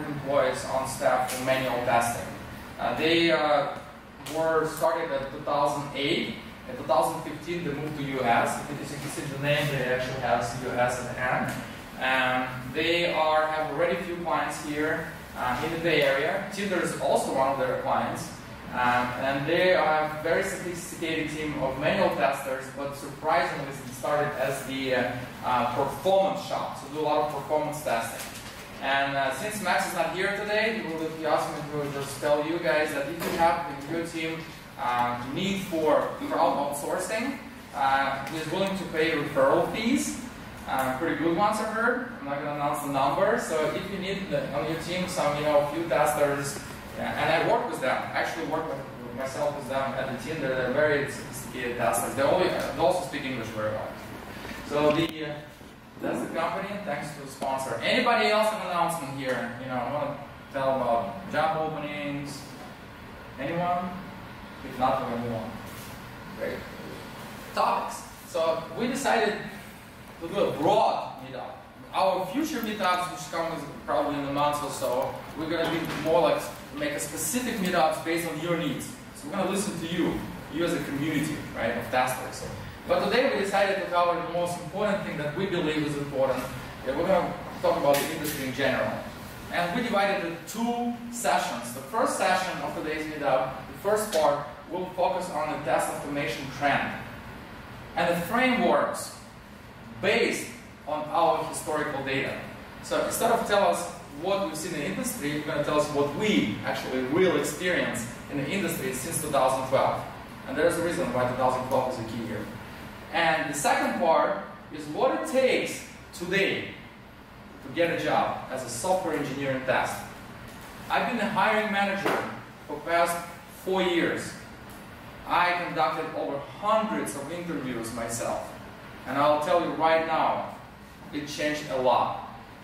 employees on staff for manual testing. They were started in 2008. In 2015, they moved to US. If you can see the name, they actually have US at the end. They have already a few clients here in the Bay Area. Tinder is also one of their clients. And they are a very sophisticated team of manual testers, but surprisingly, they started as the performance shop, so do a lot of performance testing. And since Max is not here today, he asked me to just tell you guys that if you have in your team need for crowd outsourcing, he's willing to pay referral fees. Pretty good ones, I heard. I'm not going to announce the number. So if you need on your team some, few testers, and I work with them. Actually, work with myself with them at the team. They're very sophisticated testers. They also speak English very well. So that's the company. Thanks to the sponsor. Anybody else have an announcement here? I want to tell about job openings. Anyone? If not, we're going to move on. Great. Topics. So we decided to do a broad meetup. Our future meetups, which come probably in a month or so, we're going to be more like make a specific meetups based on your needs. So we're going to listen to you as a community, right, of testers. But today we decided to cover the most important thing that we believe is important. We're going to talk about the industry in general. And we divided it into 2 sessions. The first session of today's meetup, the first part, will focus on the test automation trend and the frameworks based on our historical data. So instead of telling us what we've seen in the industry, you're going to tell us what we actually real experience in the industry since 2012. And there's a reason why 2012 is a key year. And the second part is what it takes today to get a job as a software engineer in test. I've been a hiring manager for the past 4 years. I conducted over hundreds of interviews myself. And I'll tell you right now, it changed a lot.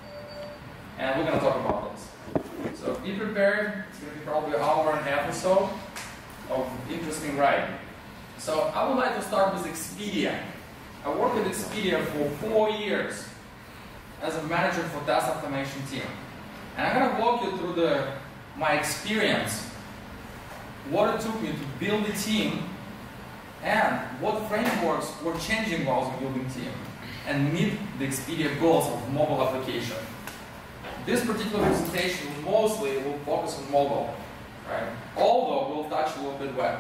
And we're going to talk about this. So be prepared. It's going to be probably an hour and a half or so of interesting ride. So I would like to start with Expedia. I worked with Expedia for 4 years as a manager for test automation team. And I'm going to walk you through my experience, what it took me to build a team, and what frameworks were changing while I was building team, and meet the Expedia goals of mobile application. This particular presentation mostly will focus on mobile, right? Although we'll touch a little bit web.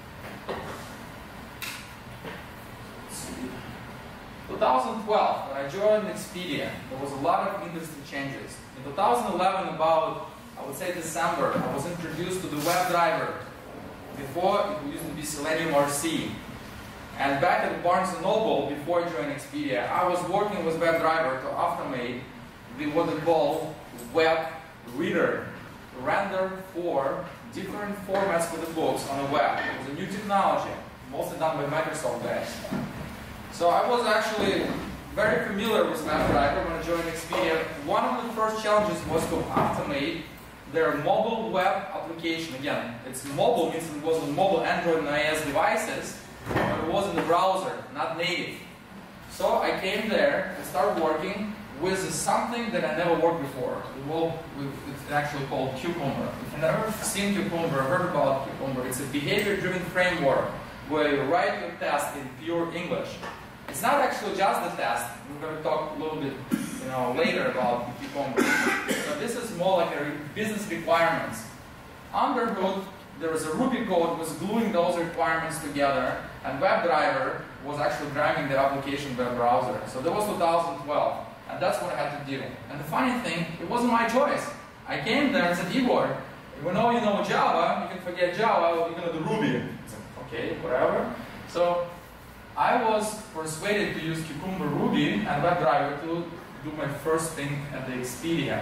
2012, when I joined Expedia, there was a lot of interesting changes. In 2011, about, I would say December, I was introduced to the WebDriver. Before, it used to be Selenium RC. And back at Barnes & Noble, before I joined Expedia, I was working with WebDriver to automate what they call web reader, render for different formats for the books on the web. It was a new technology, mostly done by Microsoft guys. So I was actually very familiar with WebDriver when I joined Expedia. One of the first challenges was to automate their mobile web application. Again, it's mobile, means it was on mobile Android and iOS devices, but it was in the browser, not native. So I came there and started working with something that I never worked before. It's actually called Cucumber. If you've never seen Cucumber, heard about Cucumber, it's a behavior-driven framework where you write your test in pure English. It's not actually just the test. We're going to talk a little bit later about Cucumber. So this is more like a business requirements. Under hood, there was a Ruby code was gluing those requirements together, and WebDriver was actually driving the application web browser. So that was 2012, and that's what I had to do. And the funny thing, it wasn't my choice. I came there and said, Igor, we know you know Java, you can forget Java, you're going to do Ruby. I said, okay, whatever. So I was persuaded to use Cucumber Ruby and WebDriver to do my first thing at the Expedia.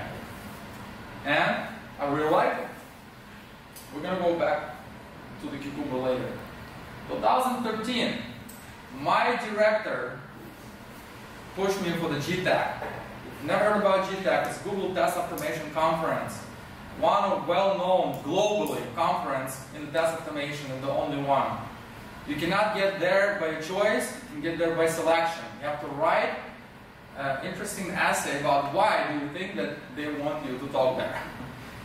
And I really liked it. We're going to go back to the Cucumber later. 2013, my director pushed me for the GTAC. If you've never heard about GTAC, it's Google Test Automation Conference. One of well-known globally conference in the test automation and the only one. You cannot get there by choice, you can get there by selection. You have to write an interesting essay about why do you think that they want you to talk there.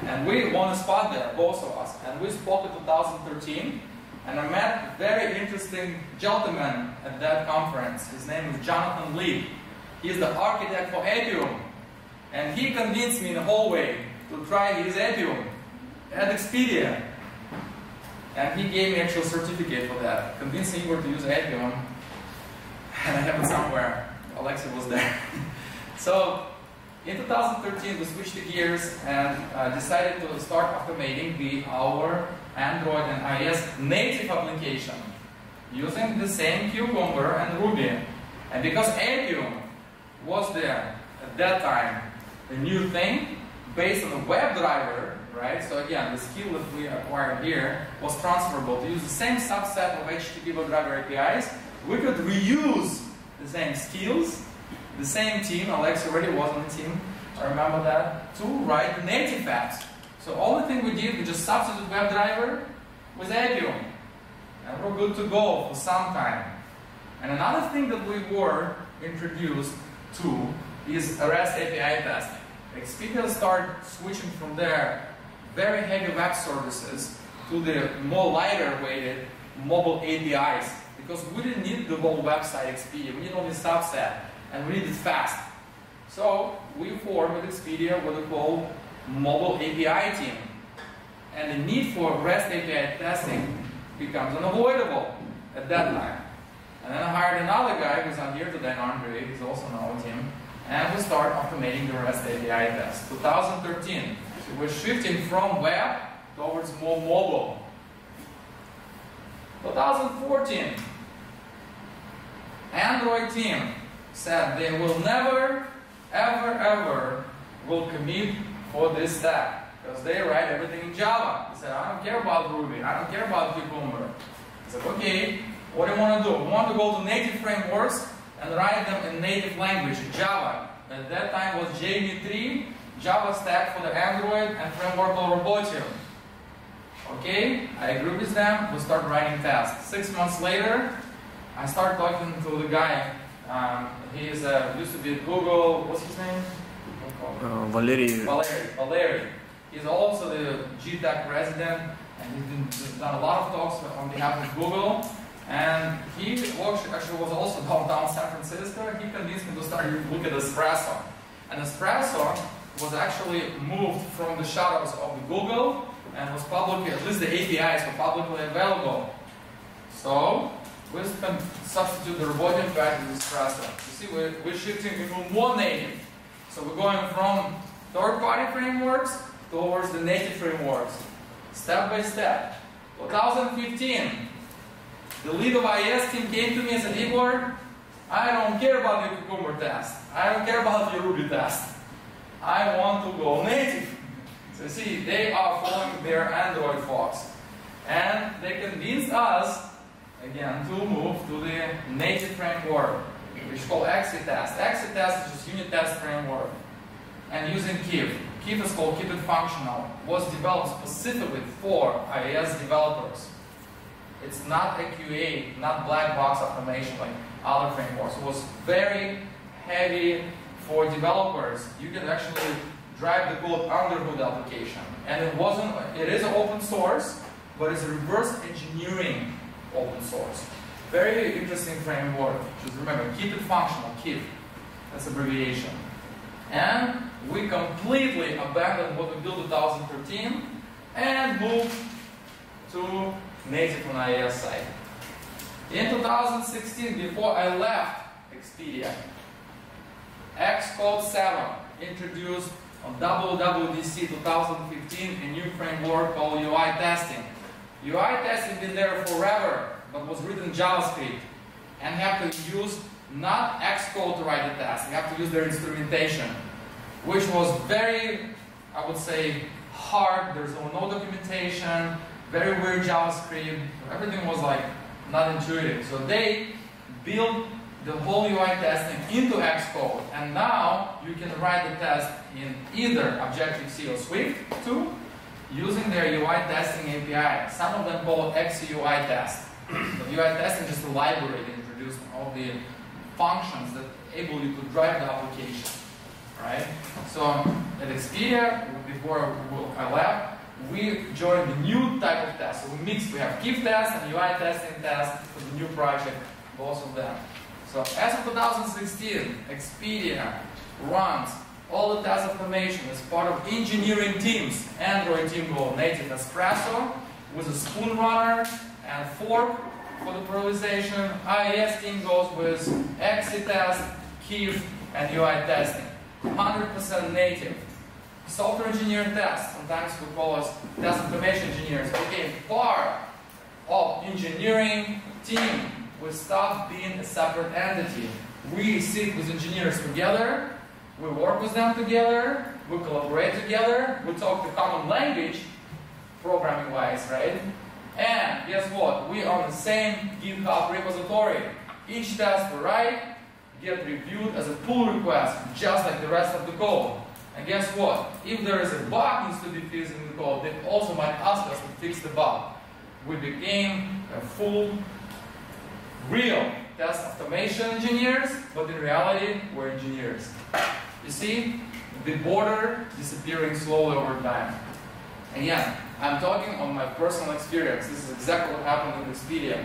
And we won a spot there, both of us. And we spoke in 2013. And I met a very interesting gentleman at that conference. His name is Jonathan Lee. He's the architect for Appium. And he convinced me in the hallway to try his Appium at Expedia. And he gave me an actual certificate for that, convincing Igor to use Appium. And I have it somewhere. Alexei was there. So in 2013, we switched gears and decided to start automating our Android and iOS native application using the same Cucumber and Ruby. And because Appium was there at that time, a new thing based on a WebDriver, right? So again, the skill that we acquired here was transferable to use the same subset of HTTP WebDriver APIs. We could reuse the same skills, the same team. Alex already was on the team, I remember that, to write the native apps. So only thing we did, we just substituted WebDriver with Appium. And we're good to go for some time. And another thing that we were introduced to is REST API testing. Expedia started switching from their very heavy web services to the more lighter weighted mobile APIs, because we didn't need the whole website Expedia, we need only a subset, and we need it fast. So we formed with Expedia what we call mobile API team. And the need for REST API testing becomes unavoidable at that time. And then I hired another guy who's not here today, Andre, he's also on our team, and we start automating the REST API test. 2013, so we're shifting from web towards more mobile. 2014, Android team said they will never, ever will commit for this stack, because they write everything in Java. They said, I don't care about Ruby, I don't care about Cucumber. I said, okay, what do you want to do? We want to go to native frameworks and write them in native language, Java. At that time was JV3, Java stack for the Android, and framework called Robotium. Okay, I agree with them, we start writing tests. 6 months later, I start talking to the guy. He is used to be at Google, what's his name? Valery. He's also the GTech president, and he's done a lot of talks on behalf of Google. And he actually was also downtown San Francisco. He convinced me to start looking at Espresso. And Espresso was actually moved from the shadows of Google and was publicly, at least the APIs were publicly available. So we substitute the Robotium back with Espresso. You see, we're shifting into more native. So we're going from third-party frameworks towards the native frameworks, step by step. 2015, the lead of iOS team came to me and said, Igor, I don't care about your Cucumber test. I don't care about your Ruby test. I want to go native. So see, they are following their Android folks. And they convinced us, again, to move to the native framework, which is called XCUITest. XCUITest is just unit test framework. And using Kif. Kif is called Keep It Functional. Was developed specifically for iOS developers. It's not a QA, not black box automation like other frameworks. It was very heavy for developers. You can actually drive the code under hood application. And it is open source, but it's reverse engineering open source. Very interesting framework. Just remember, keep it functional, KIF. That's abbreviation. And we completely abandoned what we built in 2013 and moved to native on iOS side. In 2016, before I left Expedia, Xcode 7 introduced on WWDC 2015 a new framework called UI testing. UI testing been there forever, but was written in JavaScript, and have to use not Xcode to write the test. You have to use their instrumentation, which was very, I would say, hard. There's no documentation, very weird JavaScript. Everything was like not intuitive. So they built the whole UI testing into Xcode, and now you can write the test in either Objective-C or Swift 2 using their UI testing API. Some of them call it XCUITest. The UI testing is just a library that introduced all the functions that enable you to drive the application. right? So at Expedia, before I left, we joined the new type of test. So we mixed, we have XCUITest and UI testing test for the new project, both of them. So as of 2016, Expedia runs all the test automation as part of engineering teams. Android team go native espresso with a spoon runner and fork for the parallelization. iOS team goes with XCUITest, KIF, and UI testing. 100% native. Software engineer test, sometimes we call us test automation engineers, became part of engineering team. We stopped being a separate entity. We sit with engineers together, we work with them together, we collaborate together, we talk the common language, programming-wise, right? And guess what? We are on the same GitHub repository. Each test we write get reviewed as a pull request, just like the rest of the code. And guess what? If there is a bug needs to be fixed in the code, they also might ask us to fix the bug. We became a full, real test automation engineers, but in reality, we're engineers. You see, the border disappearing slowly over time. Again, I'm talking on my personal experience. This is exactly what happened in Expedia.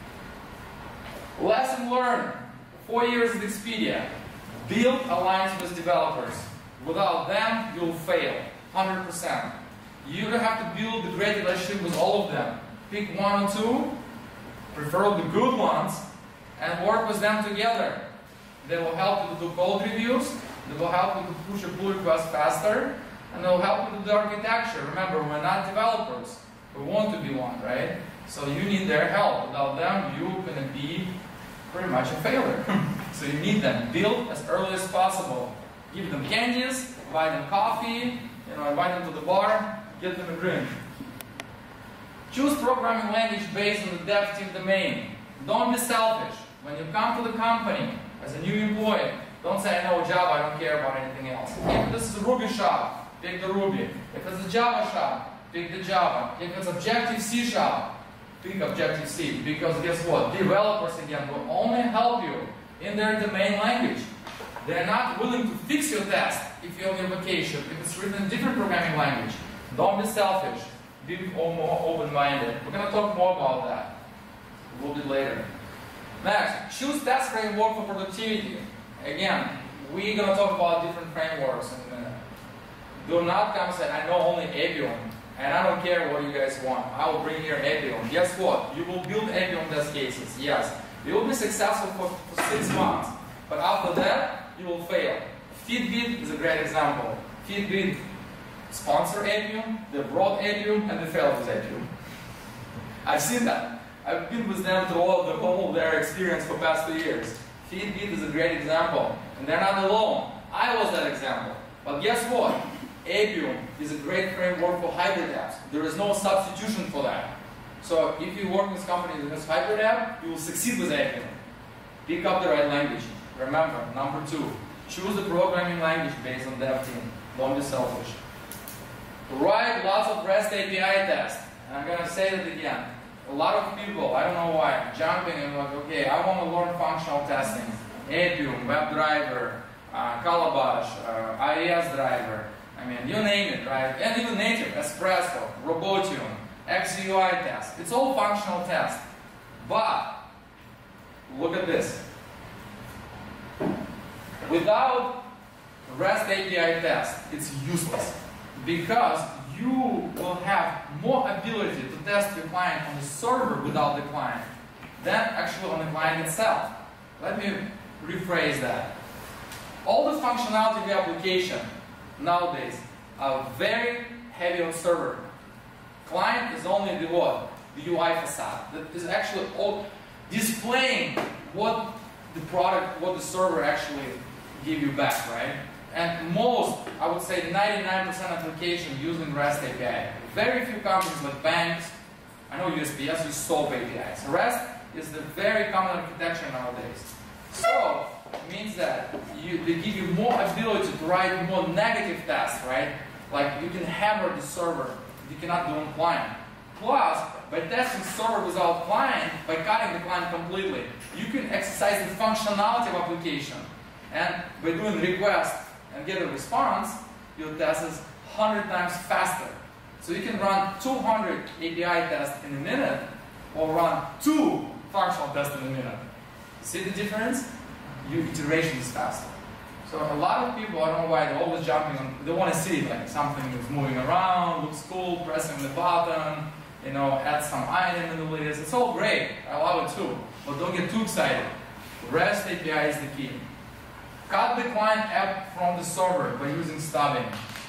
Lesson learned. 4 years at Expedia. Build alliance with developers. Without them, you'll fail. 100%. You have to build the great relationship with all of them. Pick one or two, preferably good ones, and work with them together. They will help you to do code reviews, they will help you to push your pull request faster, and they will help you to do architecture. Remember, we're not developers. We want to be one, right? So you need their help. Without them, you're going to be pretty much a failure. So you need them. Build as early as possible. Give them candies, buy them coffee, invite them to the bar, get them a drink. Choose programming language based on the dev team domain. Don't be selfish. When you come to the company as a new employee, don't say, I know Java, I don't care about anything else. If this is a Ruby shop, pick the Ruby. If it's a Java shop, pick the Java. If it's Objective-C shop, pick Objective-C. Because guess what? Developers, again, will only help you in their domain language. They're not willing to fix your test if you're on your vacation, if it's written in a different programming language. Don't be selfish. Be more open-minded. We're going to talk more about that a little bit later. Next, choose test framework for productivity. Again, we're going to talk about different frameworks in a minute. Do not come and say, I know only Appium, and I don't care what you guys want. I will bring here Appium. Guess what? You will build Appium test cases, yes. You will be successful for 6 months, but after that, you will fail. Fitbit is a great example. Fitbit sponsor Appium, they brought Appium, and they failed with Appium. I've seen that. I've been with them through all of their experience for the past 2 years. Fitbit is a great example, and they're not alone. I was that example. But guess what? Appium is a great framework for hybrid apps. There is no substitution for that. So if you work with companies that has hybrid app, you will succeed with Appium. Pick up the right language. Remember, number 2, choose the programming language based on dev team. Don't be selfish. Write lots of REST API tests. And I'm going to say that again. A lot of people, I don't know why, jumping and like, okay, I want to learn functional testing. Appium, WebDriver, Calabash, IIS driver. I mean, you name it, right? And even native, Espresso, Robotium, XCUITest. It's all functional tests. But, look at this. Without REST API test, it's useless. Because you will have more ability to test your client on the server without the client than actually on the client itself. Let me rephrase that. All the functionality of the application nowadays are very heavy on server. Client is only the what? The UI facade. That is actually all displaying what the product, what the server actually give you back, right? And most, I would say 99% application using REST API. Very few companies like banks, I know USPS use SOAP APIs. REST is the very common architecture nowadays. So, it means that they give you more ability to write more negative tests, right? Like you can hammer the server, you cannot do on client. Plus, by testing server without client, by cutting the client completely, you can exercise the functionality of application. And by doing requests and get a response, your test is 100 times faster. So you can run 200 API tests in a minute or run 2 functional tests in a minute. See the difference? Your iteration is faster. So a lot of people, I don't know why, they're always jumping on, they want to see like something is moving around, looks cool, pressing the button, you know, add some item in the list. It's all great. I love it too. But don't get too excited. REST API is the key. Cut the client app from the server by using stubbing.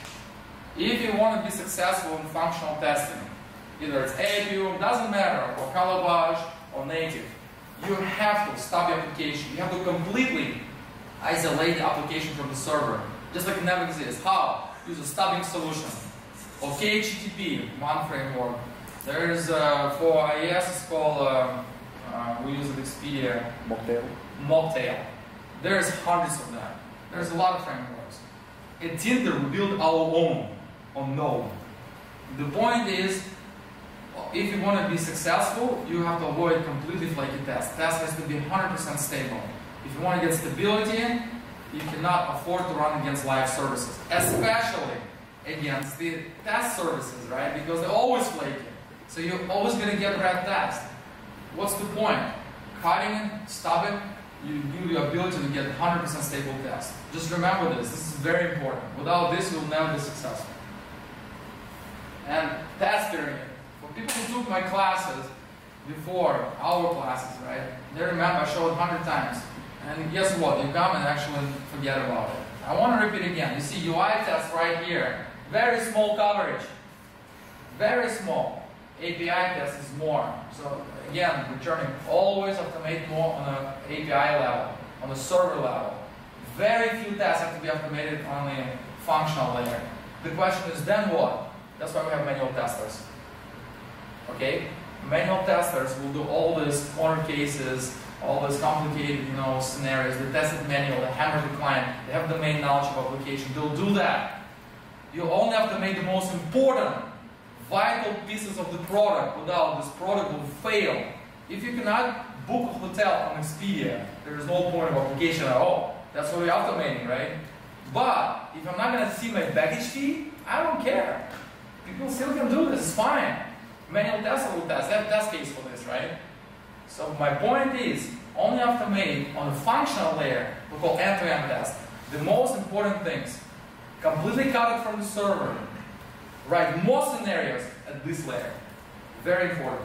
If you want to be successful in functional testing, either it's APU, doesn't matter, or Calabash, or native, you have to stub your application. You have to completely isolate the application from the server, just like it never exists. How? Use a stubbing solution. Okay, HTTP, one framework. There's, for IIS, it's called, we use it Expedia. Mocktail. There's hundreds of them. There's a lot of frameworks. At Tinder, we build our own on Node. The point is, if you want to be successful, you have to avoid completely flaky tests. Test has to be 100% stable. If you want to get stability, you cannot afford to run against live services, especially against the test services, right? Because they're always flaky. So you're always going to get red tests. What's the point? Cutting it, stubbing, you give you the ability to get 100% stable tests. Just remember this. This is very important. Without this, you'll never be successful. And test period. For people who took my classes before, our classes, right? They remember I showed 100 times. And guess what? You come and actually forget about it. I want to repeat again. You see UI test right here. Very small coverage. Very small. API test is more. So again, returning always automate more on an API level, on the server level. Very few tests have to be automated on the functional layer. The question is then what? That's why we have manual testers. Okay? Manual testers will do all these corner cases, all these complicated, you know, scenarios. They test it manual, they hammer the client, they have domain knowledge of application. They'll do that. You only have to make the most important, vital pieces of the product. Without this product will fail. If you cannot book a hotel on Expedia, there is no point of application at all. That's what we're automating, right? But if I'm not going to see my baggage fee, I don't care. People still can do this, it's fine. Manual tester will test, they have test case for this, right? So my point is, only automate on the functional layer, we call end-to-end test. The most important things, completely cut it from the server. Write more scenarios at this layer. Very important.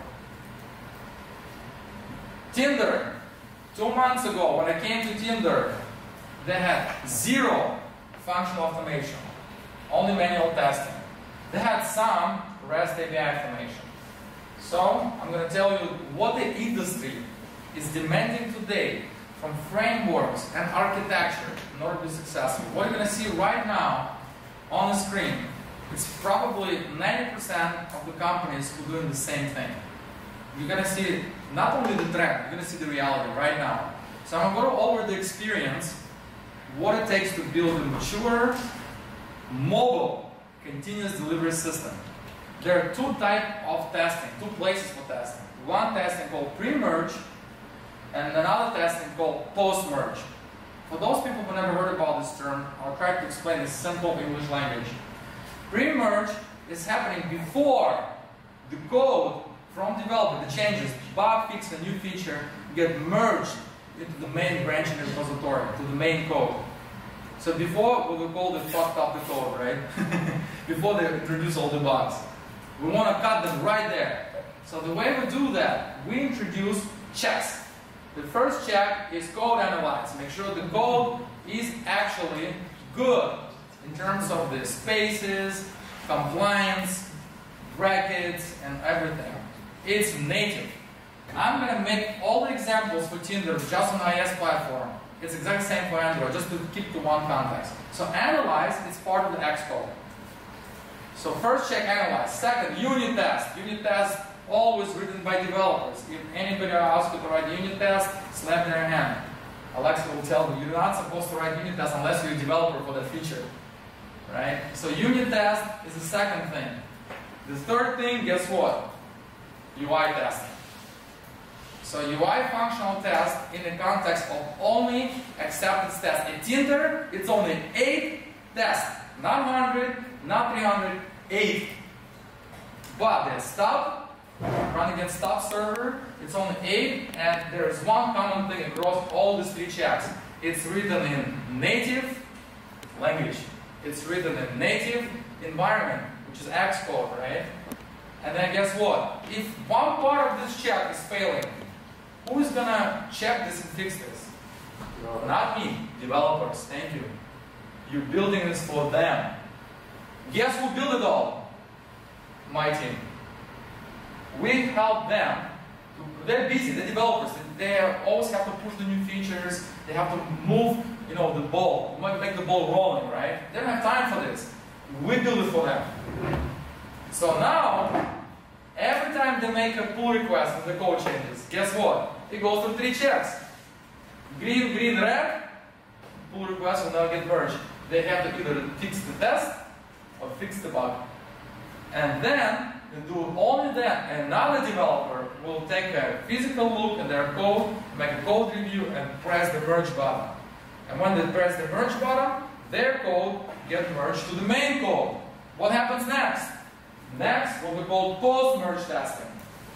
Tinder. 2 months ago, when I came to Tinder, they had 0 functional automation. Only manual testing. They had some REST API automation. So, I'm going to tell you what the industry is demanding today from frameworks and architecture in order to be successful. What you're going to see right now on the screen, it's probably 90% of the companies who are doing the same thing. You're going to see not only the trend, you're going to see the reality right now. So I'm going to go over the experience, what it takes to build a mature, mobile, continuous delivery system. There are 2 types of testing, 2 places for testing. One testing called pre-merge, and another testing called post-merge. For those people who never heard about this term, I'll try to explain in simple English language. Pre-merge is happening before the code from developer, the changes, bug fix, a new feature, get merged into the main branch in the repository, to the main code. So before, what we call the fucked up the code, right? Before they introduce all the bugs. We want to cut them right there. So the way we do that, we introduce checks. The first check is code analyze. Make sure the code is actually good in terms of the spaces, compliance, brackets, and everything. It's native. I'm going to make all the examples for Tinder just on IIS platform. It's exactly the same for Android, just to keep to one context. So analyze is part of the Xcode. So first check analyze. Second, unit test. Unit test always written by developers. If anybody asks you to write unit test, slap their hand. Alexa will tell you, you're not supposed to write unit test unless you're a developer for that feature. Right? So unit test is the second thing. The third thing, guess what? UI testing. So UI functional test in the context of only acceptance tests. At Tinder, it's only 8 test. Not 100, not 300, 80. But the stub, run against stub server, it's only 8, and there's one common thing across all these 3 checks. It's written in native language. It's written in native environment, which is Xcode, right? And then guess what? If one part of this check is failing, who is gonna check this and fix this? Not me, developers, thank you. You're building this for them. Guess who built it all? My team. We help them. They're busy, they're developers. They always have to push the new features. They have to move, the ball, make the ball rolling, right? They don't have time for this. We build it for them. So now, every time they make a pull request when the code changes, guess what? It goes through 3 checks. Green, green, red, pull request will now get merged. They have to either fix the test or fix the bug. And then, they do only that, another developer will take a physical look at their code, make a code review, and press the merge button. And when they press the merge button, their code gets merged to the main code. What happens next? Next, what we call post-merge testing.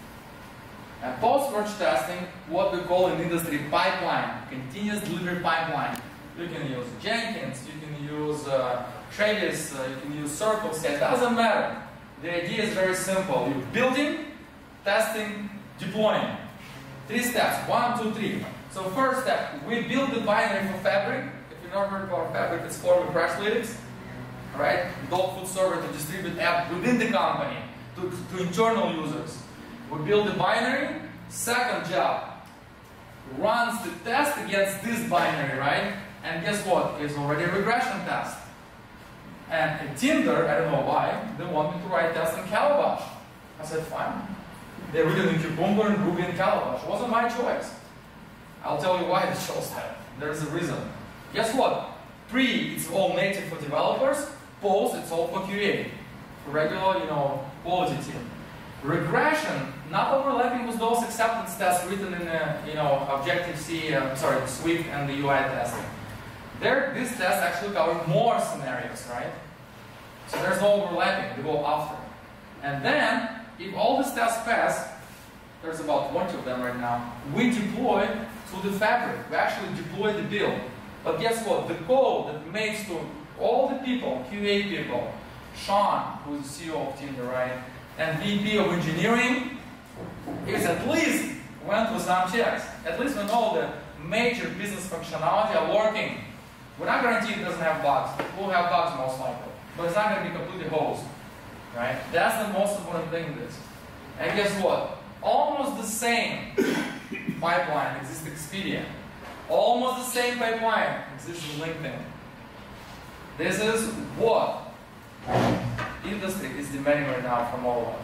And post-merge testing, what we call in industry pipeline, continuous delivery pipeline. You can use Jenkins, you can use Travis, you can use Circle Set, it doesn't matter. The idea is very simple. You're building, testing, deploying. 3 steps, 1, 2, 3. So first step, we build the binary for Fabric. If you've never heard about Fabric, it's formed with Crashlytics. Right? Dog food server to distribute app within the company to internal users. We build the binary. Second job, runs the test against this binary, right? And guess what? It's already a regression test. And at Tinder, I don't know why, they want me to write tests in Calabash. I said, fine. They read it in Cucumber and Ruby in Calabash. It wasn't my choice. I'll tell you why they chose that. There's a reason. Guess what? Pre, it's all native for developers. Post, it's all for QA. For regular, quality team. Regression, not overlapping with those acceptance tests written in, Objective-C, Swift and the UI testing. This test actually covers more scenarios, right? So there's no overlapping, they go after. And then, if all these tests pass, there's about 20 of them right now, we deploy to the Fabric. We actually deploy the build. But guess what? The code that makes to all the people, QA people, Sean, who's the CEO of Tinder, right? And VP of engineering, is at least went through some checks. At least we know the major business functionality are working. We're not guaranteed it doesn't have bugs. We'll have bugs most likely. But it's not going to be completely hosed. Right? That's the most important thing in this. And guess what? Almost the same pipeline exists in Expedia. Almost the same pipeline exists in LinkedIn. This is what industry is demanding right now from all of us.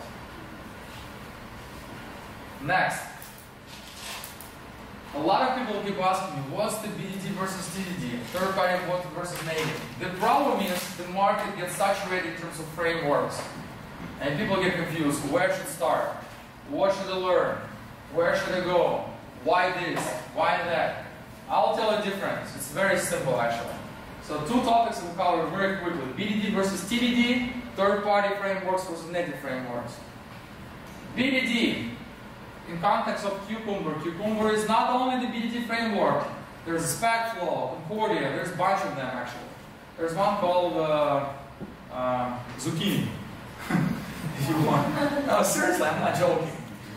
Next. A lot of people keep asking me, what's the BDD versus TDD? Third party versus native. The problem is the market gets saturated in terms of frameworks. And people get confused. Where should I start? What should I learn? Where should I go? Why this? Why that? I'll tell a difference. It's very simple actually. So 2 topics we'll cover very quickly. BDD versus TDD, third-party frameworks versus native frameworks. BDD, in context of Cucumber. Cucumber is not only the BDD framework. There's Specflow, Concordia, there's a bunch of them actually. There's one called Zucchini. If you want. No, seriously, I'm not joking.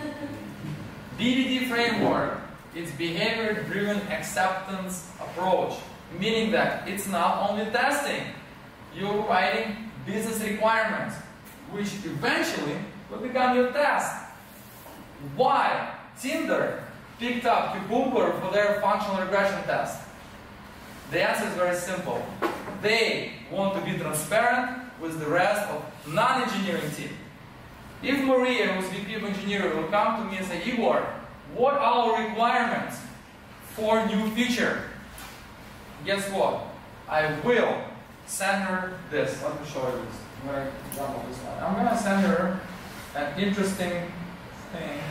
BDD framework, it's behavior-driven acceptance approach. Meaning that it's not only testing. You're writing business requirements, which eventually will become your test. Why Tinder picked up Cucumber for their functional regression test? The answer is very simple. They want to be transparent with the rest of non-engineering team. If Maria, who's VP of engineering, will come to me and say, Igor, what are our requirements for new feature? Guess what? I will send her this. Let me show you this. I'm going to jump on this one. I'm going to send her an interesting thing.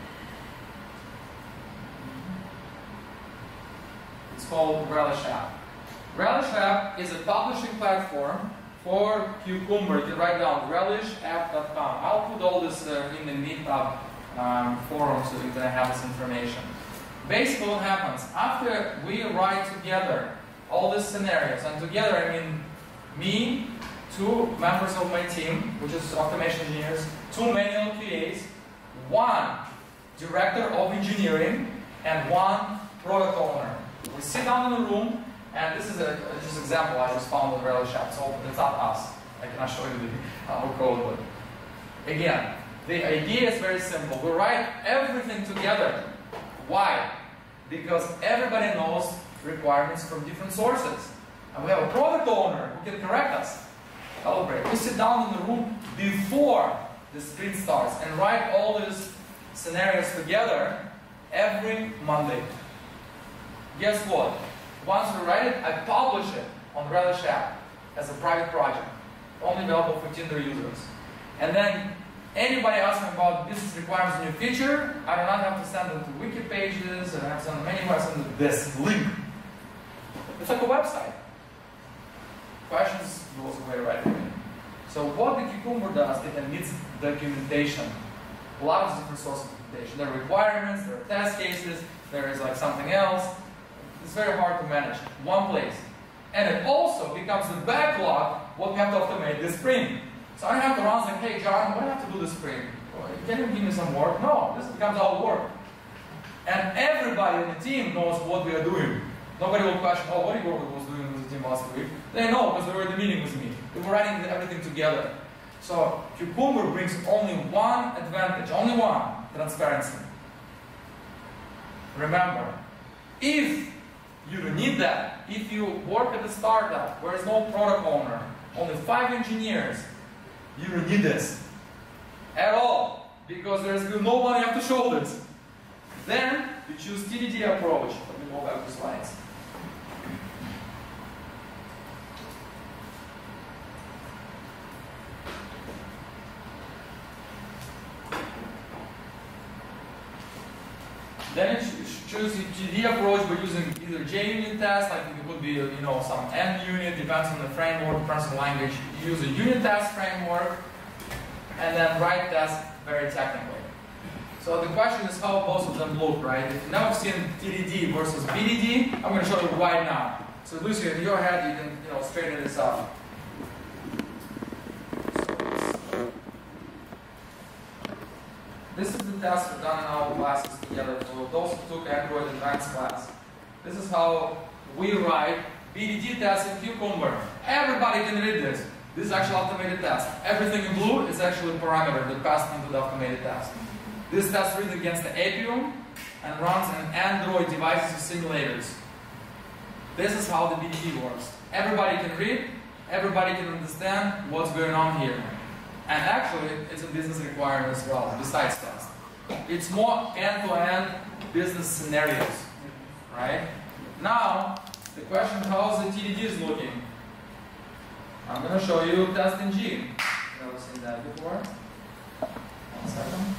It's called Relish app. Relish App is a publishing platform for Cucumber. You can write down relishapp.com. I'll put all this in the meetup forum so you can have this information. Basically what happens, after we write together all these scenarios, and together I mean me, 2 members of my team, which is automation engineers, 2 manual QAs, 1 director of engineering, and 1 product owner. We sit down in a room, and this is just an example I just found on Relish App, so it's not us. I cannot show you the code, but again, the idea is very simple. We write everything together. Why? Because everybody knows requirements from different sources. And we have a product owner who can correct us. We sit down in the room before the sprint starts and write all these scenarios together every Monday. Guess what? Once we write it, I publish it on Relish App as a private project, only available for Tinder users. And then anybody asking about business requirements in your feature, I do not have to send them to wiki pages, and I have to send them anywhere. I send them this link. It's like a website. Questions goes away right away. So what the Cucumber does, it emits documentation. A lot of different sources of documentation. There are requirements, there are test cases, there is like something else. It's very hard to manage. One place. And it also becomes the backlog what we have to automate this sprint. So I have to run like, hey John, what do I have to do this sprint? Can you give me some work? No, this becomes all work. And everybody in the team knows what we are doing. Nobody will question, oh, what was doing with the team last week? They know because they were in the meeting with me. We were writing everything together. So Cucumber brings only one advantage, only one, transparency. Remember, if you don't need that, if you work at a startup where there's no product owner, only 5 engineers, you don't need this at all, because there's no money off the shoulders. Then you choose TDD approach. Let me go back to slides. Then you choose the TDD approach by using either JUnit test, like it would be some end unit, depends on the framework, depends on the language. You use a unit test framework, and then write tests very technically. So the question is how both of them look, right? If you've never seen TDD versus BDD, I'm going to show you right now. So Lucy, in your head, you can straighten this up. This is the test we've done in our classes together for those who took Android Advanced class. This is how we write BDD tests in Cucumber. Everybody can read this. This is actually automated test. Everything in blue is actually a parameter that passed into the automated test. This test reads against the Appium and runs on Android devices and simulators. This is how the BDD works. Everybody can read, everybody can understand what's going on here. And actually, it's a business requirement as well, besides test. It's more end-to-end business scenarios, right? Now, the question, how is the TDDs looking? I'm going to show you test in G. I've never seen that before. 1 second.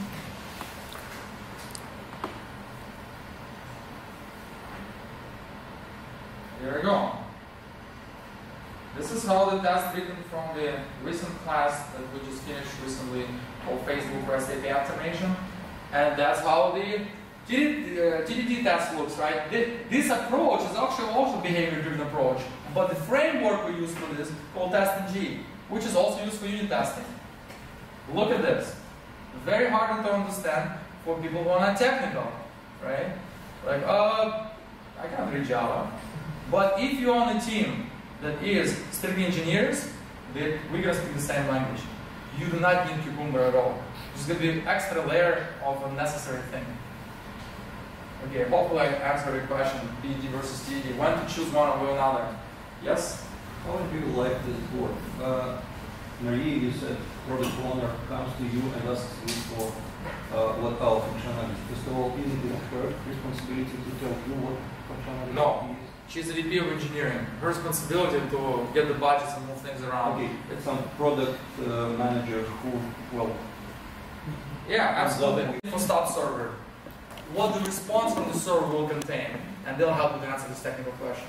Here we go. This is how the test written from the recent class that we just finished recently called Facebook REST API automation. And that's how the TDD test looks, right? This approach is actually also behavior-driven approach, but the framework we use for this called test in G, which is also used for unit testing. Look at this. Very hard to understand for people who are not technical, right? Like, I can't read Java. But if you're on a team that is strictly engineers, we're going to speak the same language. You do not need Cucumber at all. There's going to be an extra layer of a necessary thing. Okay, hopefully I answered your question, BDD versus TDD. When to choose one over another? Yes? How do you like this board? Marie, you said product owner comes to you and asks you for local functionality. First of all, is it her responsibility to tell you what functionality No. is? She's a VP of engineering. Her responsibility to get the budgets and move things around. Okay, it's some product manager who, well... Yeah, absolutely. For stop server, what the response from the server will contain, and they'll help you to answer these technical questions.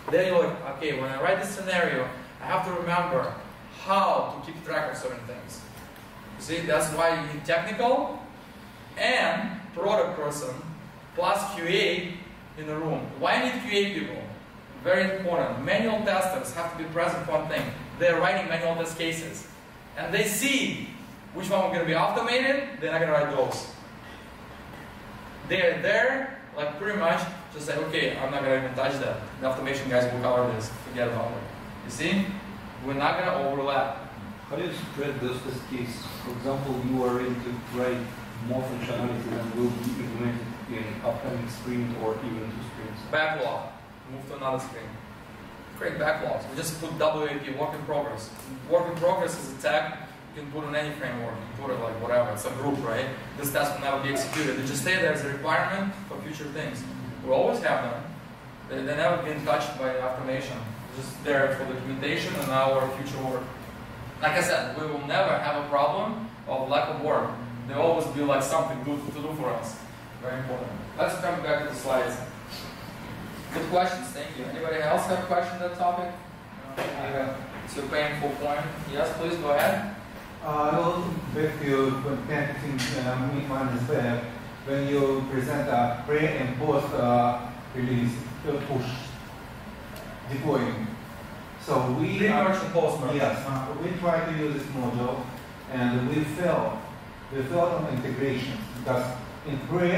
Then you're like, okay, when I write this scenario, I have to remember how to keep track of certain things. You see, that's why you need technical and product person plus QA in the room. Why I need QA people? Very important. Manual testers have to be present for one thing. They're writing manual test cases. And they see which one are going to be automated, they're not going to write those. They're there, like pretty much, just say, okay, I'm not going to even touch that. The automation guys will cover this. Forget about it. You see? We're not going to overlap. How do you spread those test cases? For example, you are ready to write more functionality than will be implemented in upcoming sprint or even 2 sprints. Backlog. Move to another screen. Create backlogs. We just put WAP, work in progress. Work in progress is a tag you can put on any framework. You can put it like whatever. It's a group, right? This task will never be executed. They just stay there as a requirement for future things. We always have them. They've never been touched by automation. They're just there for documentation and our future work. Like I said, we will never have a problem of lack of work. There will always be like something good to do for us. Very important. Let's come back to the slides. Good questions, thank you. Anybody else have a question on that topic? It's a painful point. Yes, please go ahead. I'll back to your packaging management when you present a pre and post release push deploying. So we we try to use this module and we failed on integration because in pre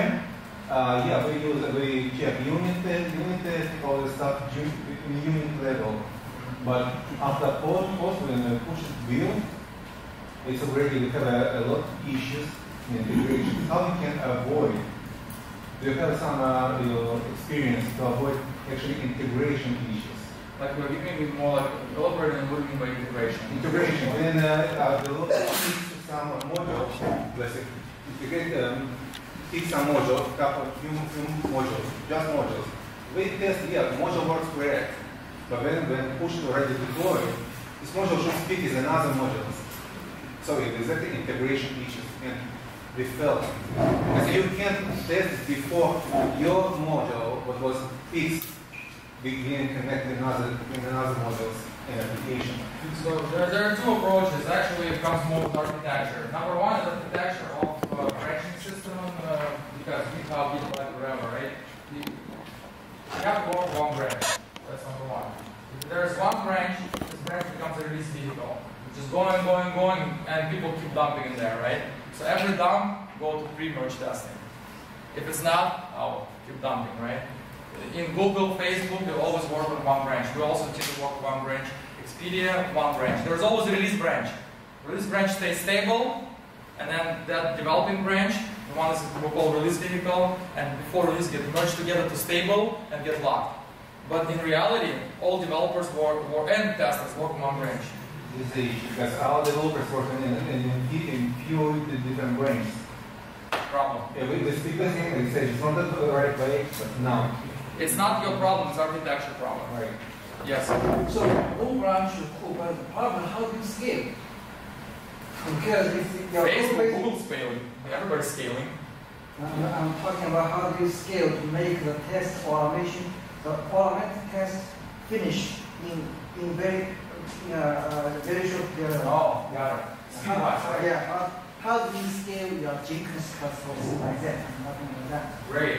we check unit test, all the stuff in unit level. But after post when we push it build, it's already we have a lot of issues in integration. How we can avoid? Do you have some experience to avoid actually integration issues? Like we're giving more like a developer and what do you mean by integration? Integration. When the developer needs some module, let's say integrate pick some module, couple few modules, just modules. We test, the module works correct. But when pushed already deployed, this module should speak as another module. So it is exactly integration issues and we failed. Because you can't test before your module what was fixed begin connecting another modules and application. So there are 2 approaches. Actually, it comes more with architecture. Number 1 is architecture of branching system because GitHub, GitLab, whatever, right? You have to work with one branch. That's number 1. If there's one branch, this branch becomes a release vehicle. Just going, and people keep dumping in there, right? So every dump, go to pre-merge testing. If it's not, I'll keep dumping, right? In Google, Facebook, they always work with one branch. We also tend to work with one branch. Expedia, one branch. There's always a release branch. Release branch stays stable, and then that developing branch, the one is we call release vehicle, and before release get merged together to stable and get locked. But in reality, all developers and testers work in one branch. This is the issue because our developers work in few different branches. Problem. Yeah, we speak the same. We say it's not the right way, but no. It's not your problem, it's architecture problem. Right. Yes. So one branch is cool, but the problem, how do you scale? Because if your Facebook, Google's scaling. Everybody's scaling. I'm talking about how do you scale to make the test automation, the automatic test finish in very short period. Oh, got it. How do you scale your Jenkins clusters like that? Nothing like that. Great.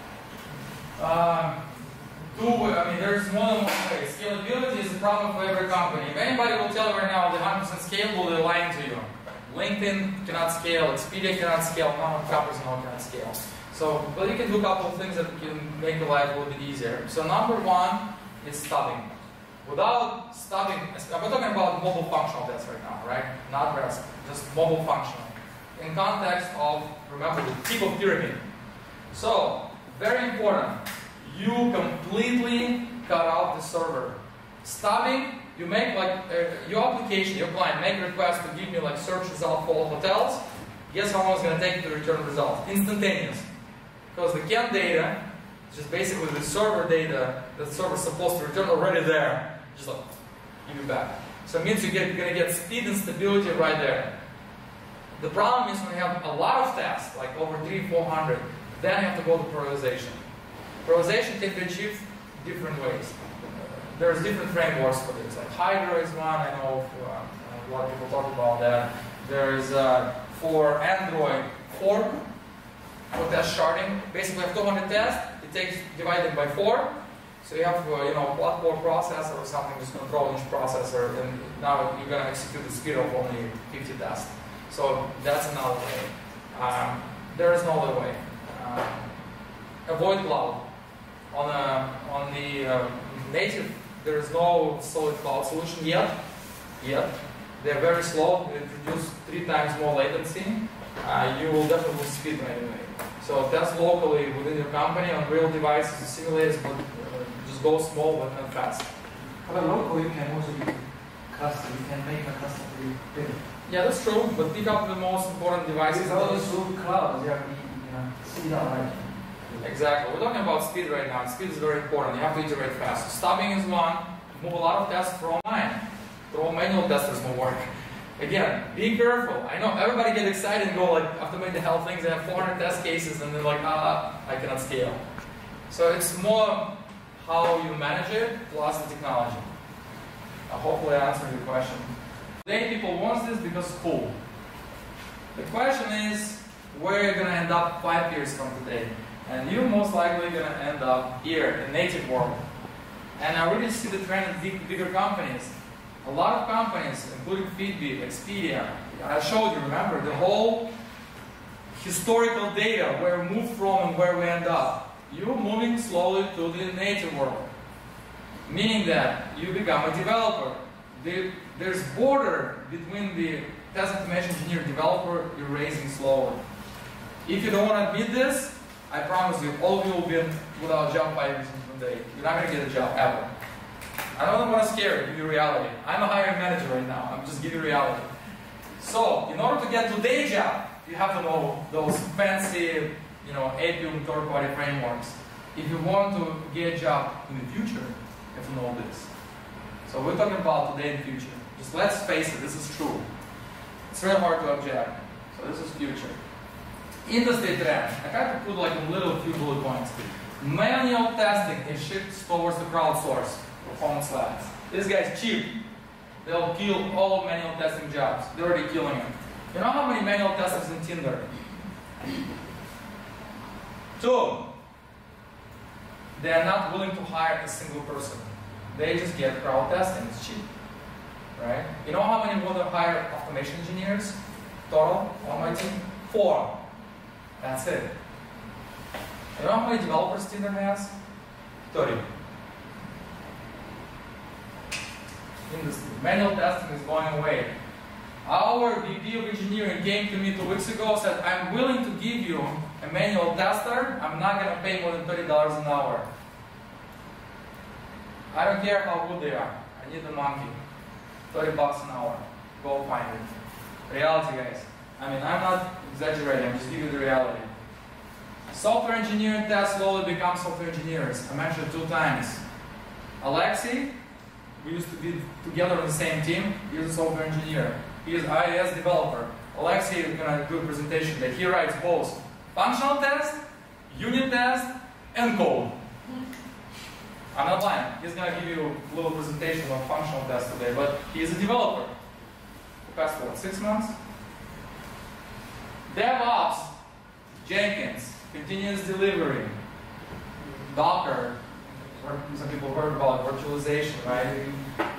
There's more than one way. Scalability is a problem for every company. If anybody will tell you right now they're 100% scalable, they're lying to you. LinkedIn cannot scale, Expedia cannot scale, none of the companies cannot scale. So, but you can do a couple of things that can make your life a little bit easier. So number 1 is stubbing. Without stubbing, we're talking about mobile functional tests right now, right? Not REST, just mobile functional. In context of, remember, the tip of pyramid. So, very important, you completely cut out the server. Stubbing, you make like, your application, your client, make requests to give me like search result for all hotels. Guess how long it's going to take to return the result? Instantaneous. Because the CAN data, just basically the server data that the server is supposed to return already there. Just like, give it back. So it means you're going to get speed and stability right there. The problem is when you have a lot of tasks, like over 300-400, then you have to go to prioritization. Prioritization can be achieved different ways. there's different frameworks for this. Like Hydra is one, I know a lot of people talk about that. There's for Android Fork for test sharding. Basically, you have 200 tests. It takes divided by 4. So you have quad-core processor or something, just control each processor, and now you're going to execute the speed of only 50 tests. So that's another way. There is no other way. Avoid cloud. On the native, there is no solid cloud solution yet. They're very slow. They produce 3 times more latency. You will definitely lose speed right away. So test locally within your company on real devices, simulators, but just go small but not fast. But local, you can also be custom. You can make a custom pretty big. Yeah, that's true. But pick up the most important devices. Through cloud, they are being speed up, right? Exactly. We're talking about speed right now. Speed is very important. You have to iterate fast. So stubbing is one. Move a lot of tests for online. Throw manual testers won't work. Again, be careful. I know everybody get excited and go like, after making the hell things, they have 400 test cases and they're like, I cannot scale. So it's more how you manage it plus the technology. Hopefully I answered your question. Today people want this because it's cool. The question is, where you're going to end up 5 years from today. And you're most likely going to end up here in native world. And I really see the trend in bigger companies. A lot of companies, including Fitbit, Expedia, I showed you, remember, the whole historical data, where we moved from and where we end up. You're moving slowly to the native world. Meaning that you become a developer. There's border between the test automation engineer developer you're raising slowly. If you don't want to admit this, I promise you, all of you will be without a job 5 years from today. You're not going to get a job ever. I don't want to scare you, give you reality. I'm a hiring manager right now. I'm just giving you reality. So, in order to get today's job, you have to know those fancy, APIum third-party frameworks. If you want to get a job in the future, you have to know this. So we're talking about today and future. Just let's face it, this is true. It's really hard to object. So this is future. Industry trend. I tried to put like a little few bullet points. Manual testing is shifts towards the crowdsource. Performance labs. This guy's cheap. They'll kill all manual testing jobs. They're already killing them. You know how many manual testers in Tinder? 2. They are not willing to hire a single person. They just get crowd testing. It's cheap. Right? You know how many want to hire automation engineers? Total on my team? 4. That's it. You know how many developers Tinder has? 30. Industry. Manual testing is going away. Our VP of engineering came to me 2 weeks ago and said, I'm willing to give you a manual tester. I'm not going to pay more than $30 an hour. I don't care how good they are. I need the monkey. $30 an hour. Go find it. Reality, guys. I mean, I'm not exaggerating. I'm just giving you the reality. Software engineering tests slowly become software engineers. I mentioned 2 times. Alexei, we used to be together on the same team. He's a software engineer. He is IIS developer. Alexei is going to do a presentation that he writes both functional test, unit test, and code. I'm not lying. He's going to give you a little presentation on functional test today, but he is a developer. Past what, 6 months? DevOps, Jenkins, continuous delivery, Docker. Some people heard about virtualization, right?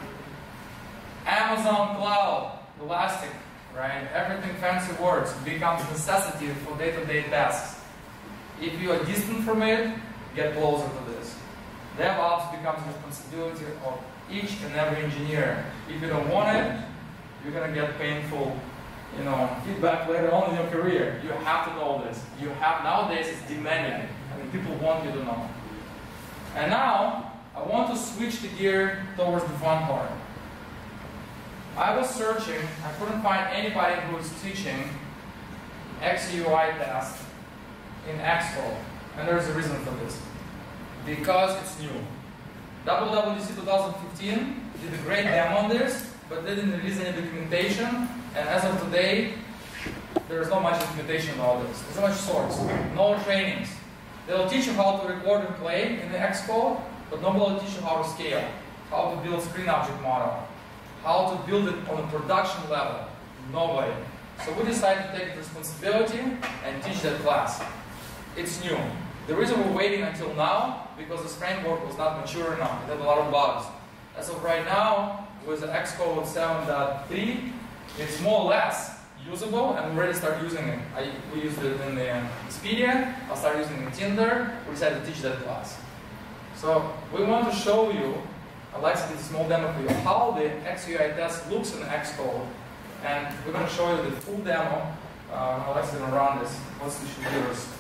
Amazon Cloud, Elastic, right? Everything fancy words becomes necessity for day-to-day tasks. If you are distant from it, get closer to this. DevOps becomes the responsibility of each and every engineer. If you don't want it, you're gonna get painful, feedback later on in your career. You have to know this. Nowadays it's demanding. I mean, people want you to know. And now, I want to switch the gear towards the fun part. I was searching, I couldn't find anybody who was teaching XCUITest in Expo. And there's a reason for this. Because it's new. WWDC 2015 did a great demo on this, but they didn't release any documentation. And as of today, there's not much documentation about this. There's not much source, no trainings. They'll teach you how to record and play in the Expo, but nobody will teach you how to scale. how to build screen object model, how to build it on a production level. Nobody. So we decided to take responsibility and teach that class. It's new. The reason we're waiting until now, because this framework was not mature enough. It had a lot of bugs. As of right now, with the Xcode 7.3, it's more or less usable, and we already start using it. We used it in the Expedia. I'll start using it in Tinder. We decided to teach that class. So we want to show you, Alexa did a small demo for you, how the XCUITest looks in Xcode. And we're going to show you the full demo. Alexa's going to run this. Let's switch computers.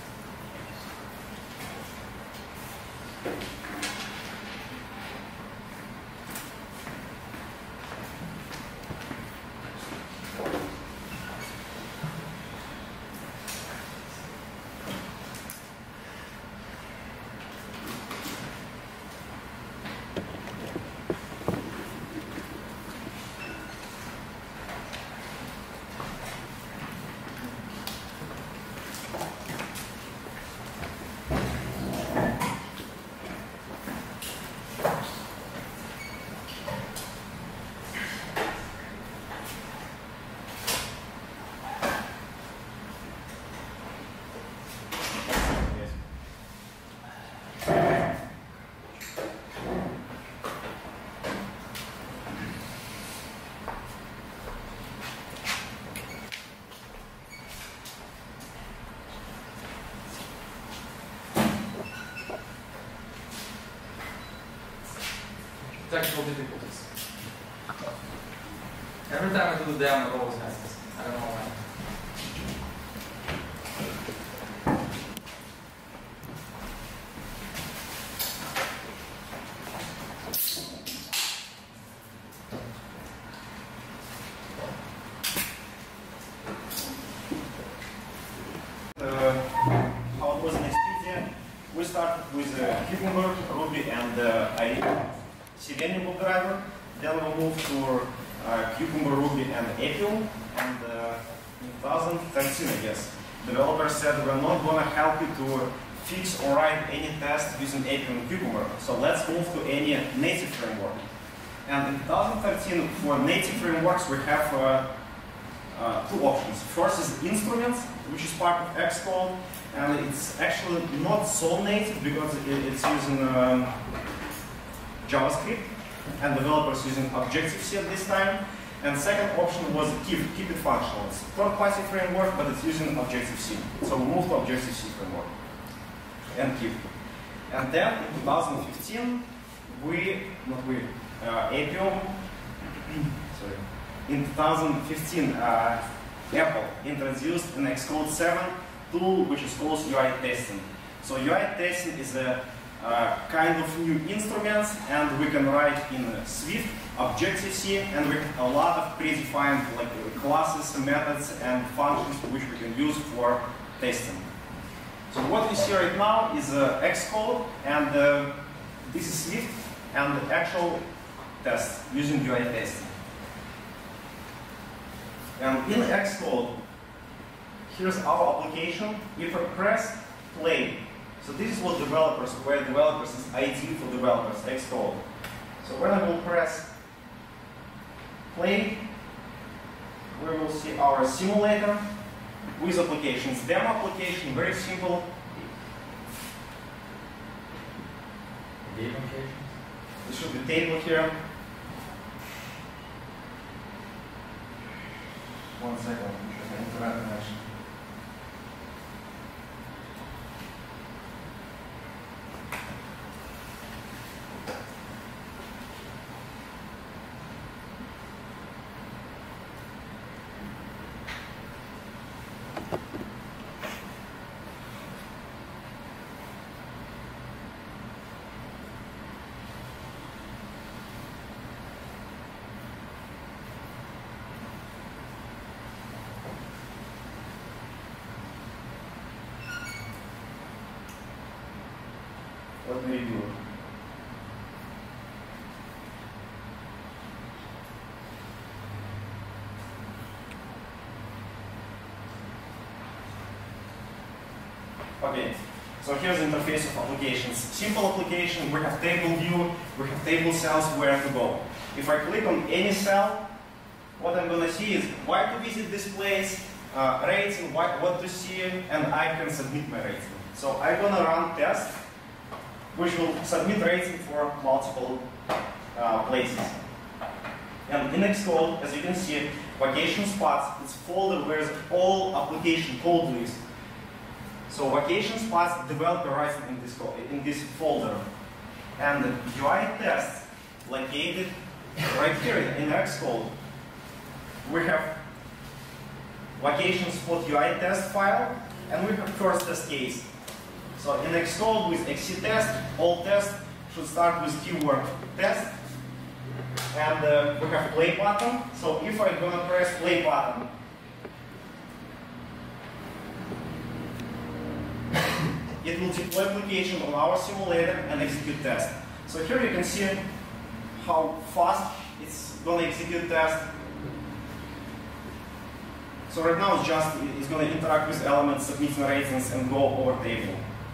Technical difficulties. Every time I do the demo, it always has this. I don't know why. How it was in Expedia, we started with Cucumber, Ruby, and Selenium WebDriver. Then we moved to Cucumber, Ruby, and Appium. And in 2013, I guess, developers said we're not going to help you to fix or write any test using Appium and Cucumber. So let's move to any native framework. And in 2013, for native frameworks, we have two options. First is instruments, which is part of Xcode, and it's actually not so native because it's using JavaScript, and developers using Objective-C at this time. And second option was keep it functional. It's third-party framework, but it's using Objective-C. So we moved to Objective-C framework and keep. And then in 2015, Appium, sorry. In 2015, Apple introduced an Xcode 7 tool which is called UI testing. So UI testing is a kind of new instruments, and we can write in Swift, Objective-C, and we have a lot of predefined classes, methods, and functions which we can use for testing. So what we see right now is Xcode, and this is Swift, and the actual test using UI testing. And in Xcode, here's our application. If I press play, so this is what developers, where developers is ID for developers, Xcode. So when I will press play, we will see our simulator with applications. Demo application, very simple. Game applications. There should be table here. One second, internet connection. Let me review. Okay, So here's the interface of applications. Simple application, we have table view, we have table cells where to go. If I click on any cell, what I'm going to see is why to visit this place, rating, what to see, and I can submit my rating. So I'm going to run test, which will submit rating for multiple places. And in Xcode, as you can see, vacation spots, it's folder where all application code lives. So vacation spots, developer writes in this folder. And the UI test located right here in Xcode. We have vacation spot UI test file, and we have first test case. So in Xcode with XCUITest, all tests should start with keyword test. And we have play button. So if I'm going to press play button, it will deploy application on our simulator and execute test. So here you can see how fast it's going to execute test. So right now it's going to interact with elements, submitting ratings, and go over table.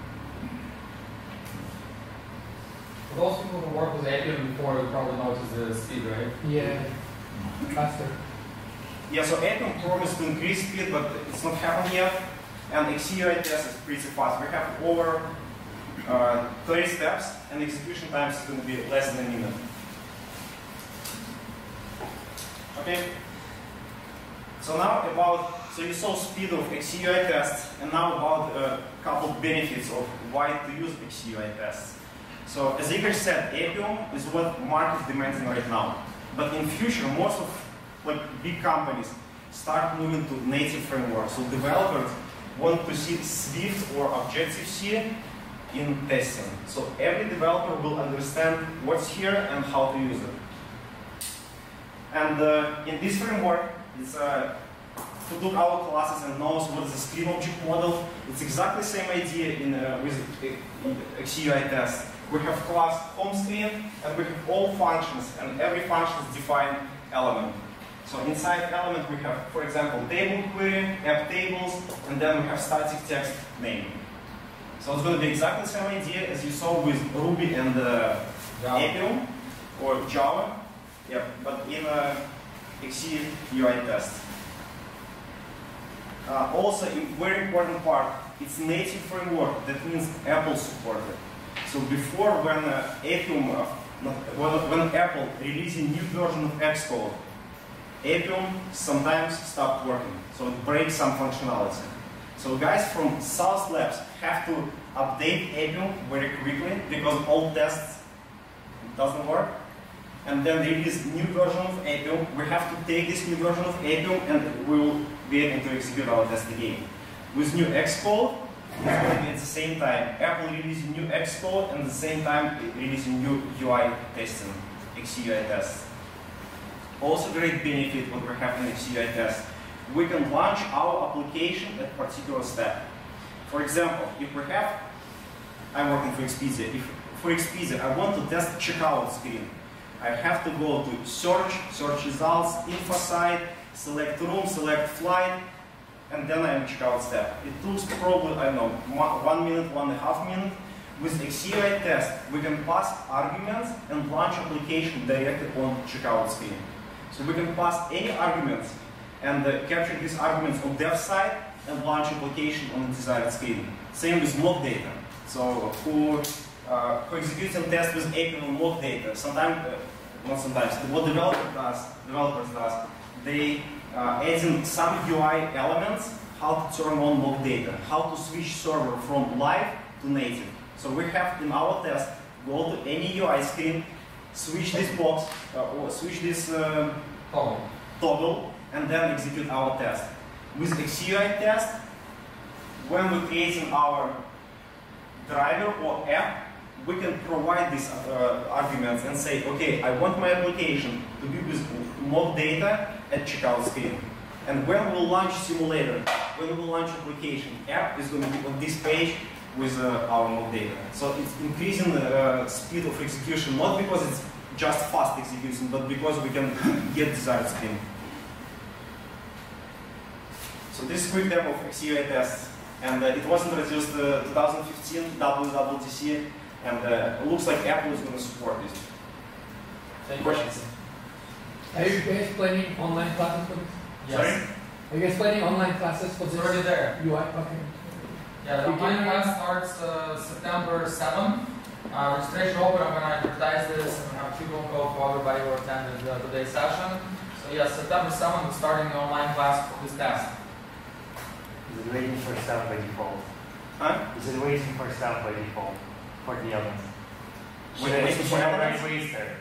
For those people who work with Appium before, you probably notice the speed, right? Yeah, faster. Yeah, so Appium promised to increase speed, but it's not happened yet. And XCUITest is pretty fast. We have over 30 steps, and execution time is going to be less than a minute. Okay. So now so you saw speed of XCUITest, and now about a couple of benefits of why to use XCUITest. So as Igor said, Appium is what market demanding right now. But in future, most of big companies start moving to native frameworks. So developers want to see Swift or Objective-C in testing. So every developer will understand what's here and how to use it. And in this framework, it's who took our classes and knows what is the screen object model. It's exactly the same idea with XCUITest. We have class home screen, and we have all functions, and every function is defined element. So inside element we have, for example, table query, app tables, and then we have static text name. So it's going to be exactly the same idea as you saw with Ruby and Appium or Java, yeah, but in XCUITest. Also, a very important part, it's native framework. That means Apple supported. So before, when when Apple released a new version of Xcode, Appium sometimes stopped working, so it breaks some functionality. So guys from South Labs have to update Appium very quickly because old tests doesn't work. And then release new version of Appium. We have to take this new version of Appium and we will be able to execute our test again. With new Xcode, it's going to be at the same time. Apple releasing new Xcode and at the same time releasing new UI testing, XCUITest. Also great benefit what we have in XCUITest. We can launch our application at a particular step. For example, if we have, I'm working for Expedia. If for Expedia I want to test checkout screen, I have to go to search results, info site, select room, select flight, and then I'm checkout step. It takes probably, I don't know, 1 minute, 1.5 minutes. With XCUITest, we can pass arguments and launch application directly on checkout screen. So we can pass any arguments and capture these arguments on dev side and launch application on the desired screen. Same with log data. So who executes test with Appium on log data? Sometimes, not sometimes. What developers does, they adding some UI elements, how to turn on log data, how to switch server from live to native. So we have in our test, go to any UI screen, switch this box, or switch this toggle, and then execute our test. With XCUITest, when we're creating our driver or app, we can provide these arguments and say, okay, I want my application to be with log data at checkout screen. And when we will launch simulator, when we will launch application, app is going to be on this page with our log data. So it's increasing the speed of execution, not because it's just fast execution, but because we can get desired screen. So this is a quick demo of XCUITest. and it was introduced 2015 WWDC, and it looks like Apple is going to support this. Any questions? Are you guys planning online classes for this? Yes. Sorry? Are you guys planning online classes for this? It's already there. UI? Okay. Yeah, the online class starts September 7th. Registration open, I'm going to advertise this and have coupon code for everybody who attended today's session. So yes, September 7th, we're starting the online class for this test. Is it waiting for sound by default? Huh? Is it waiting for sound by default for the elements? Waiting for elements? Waits there.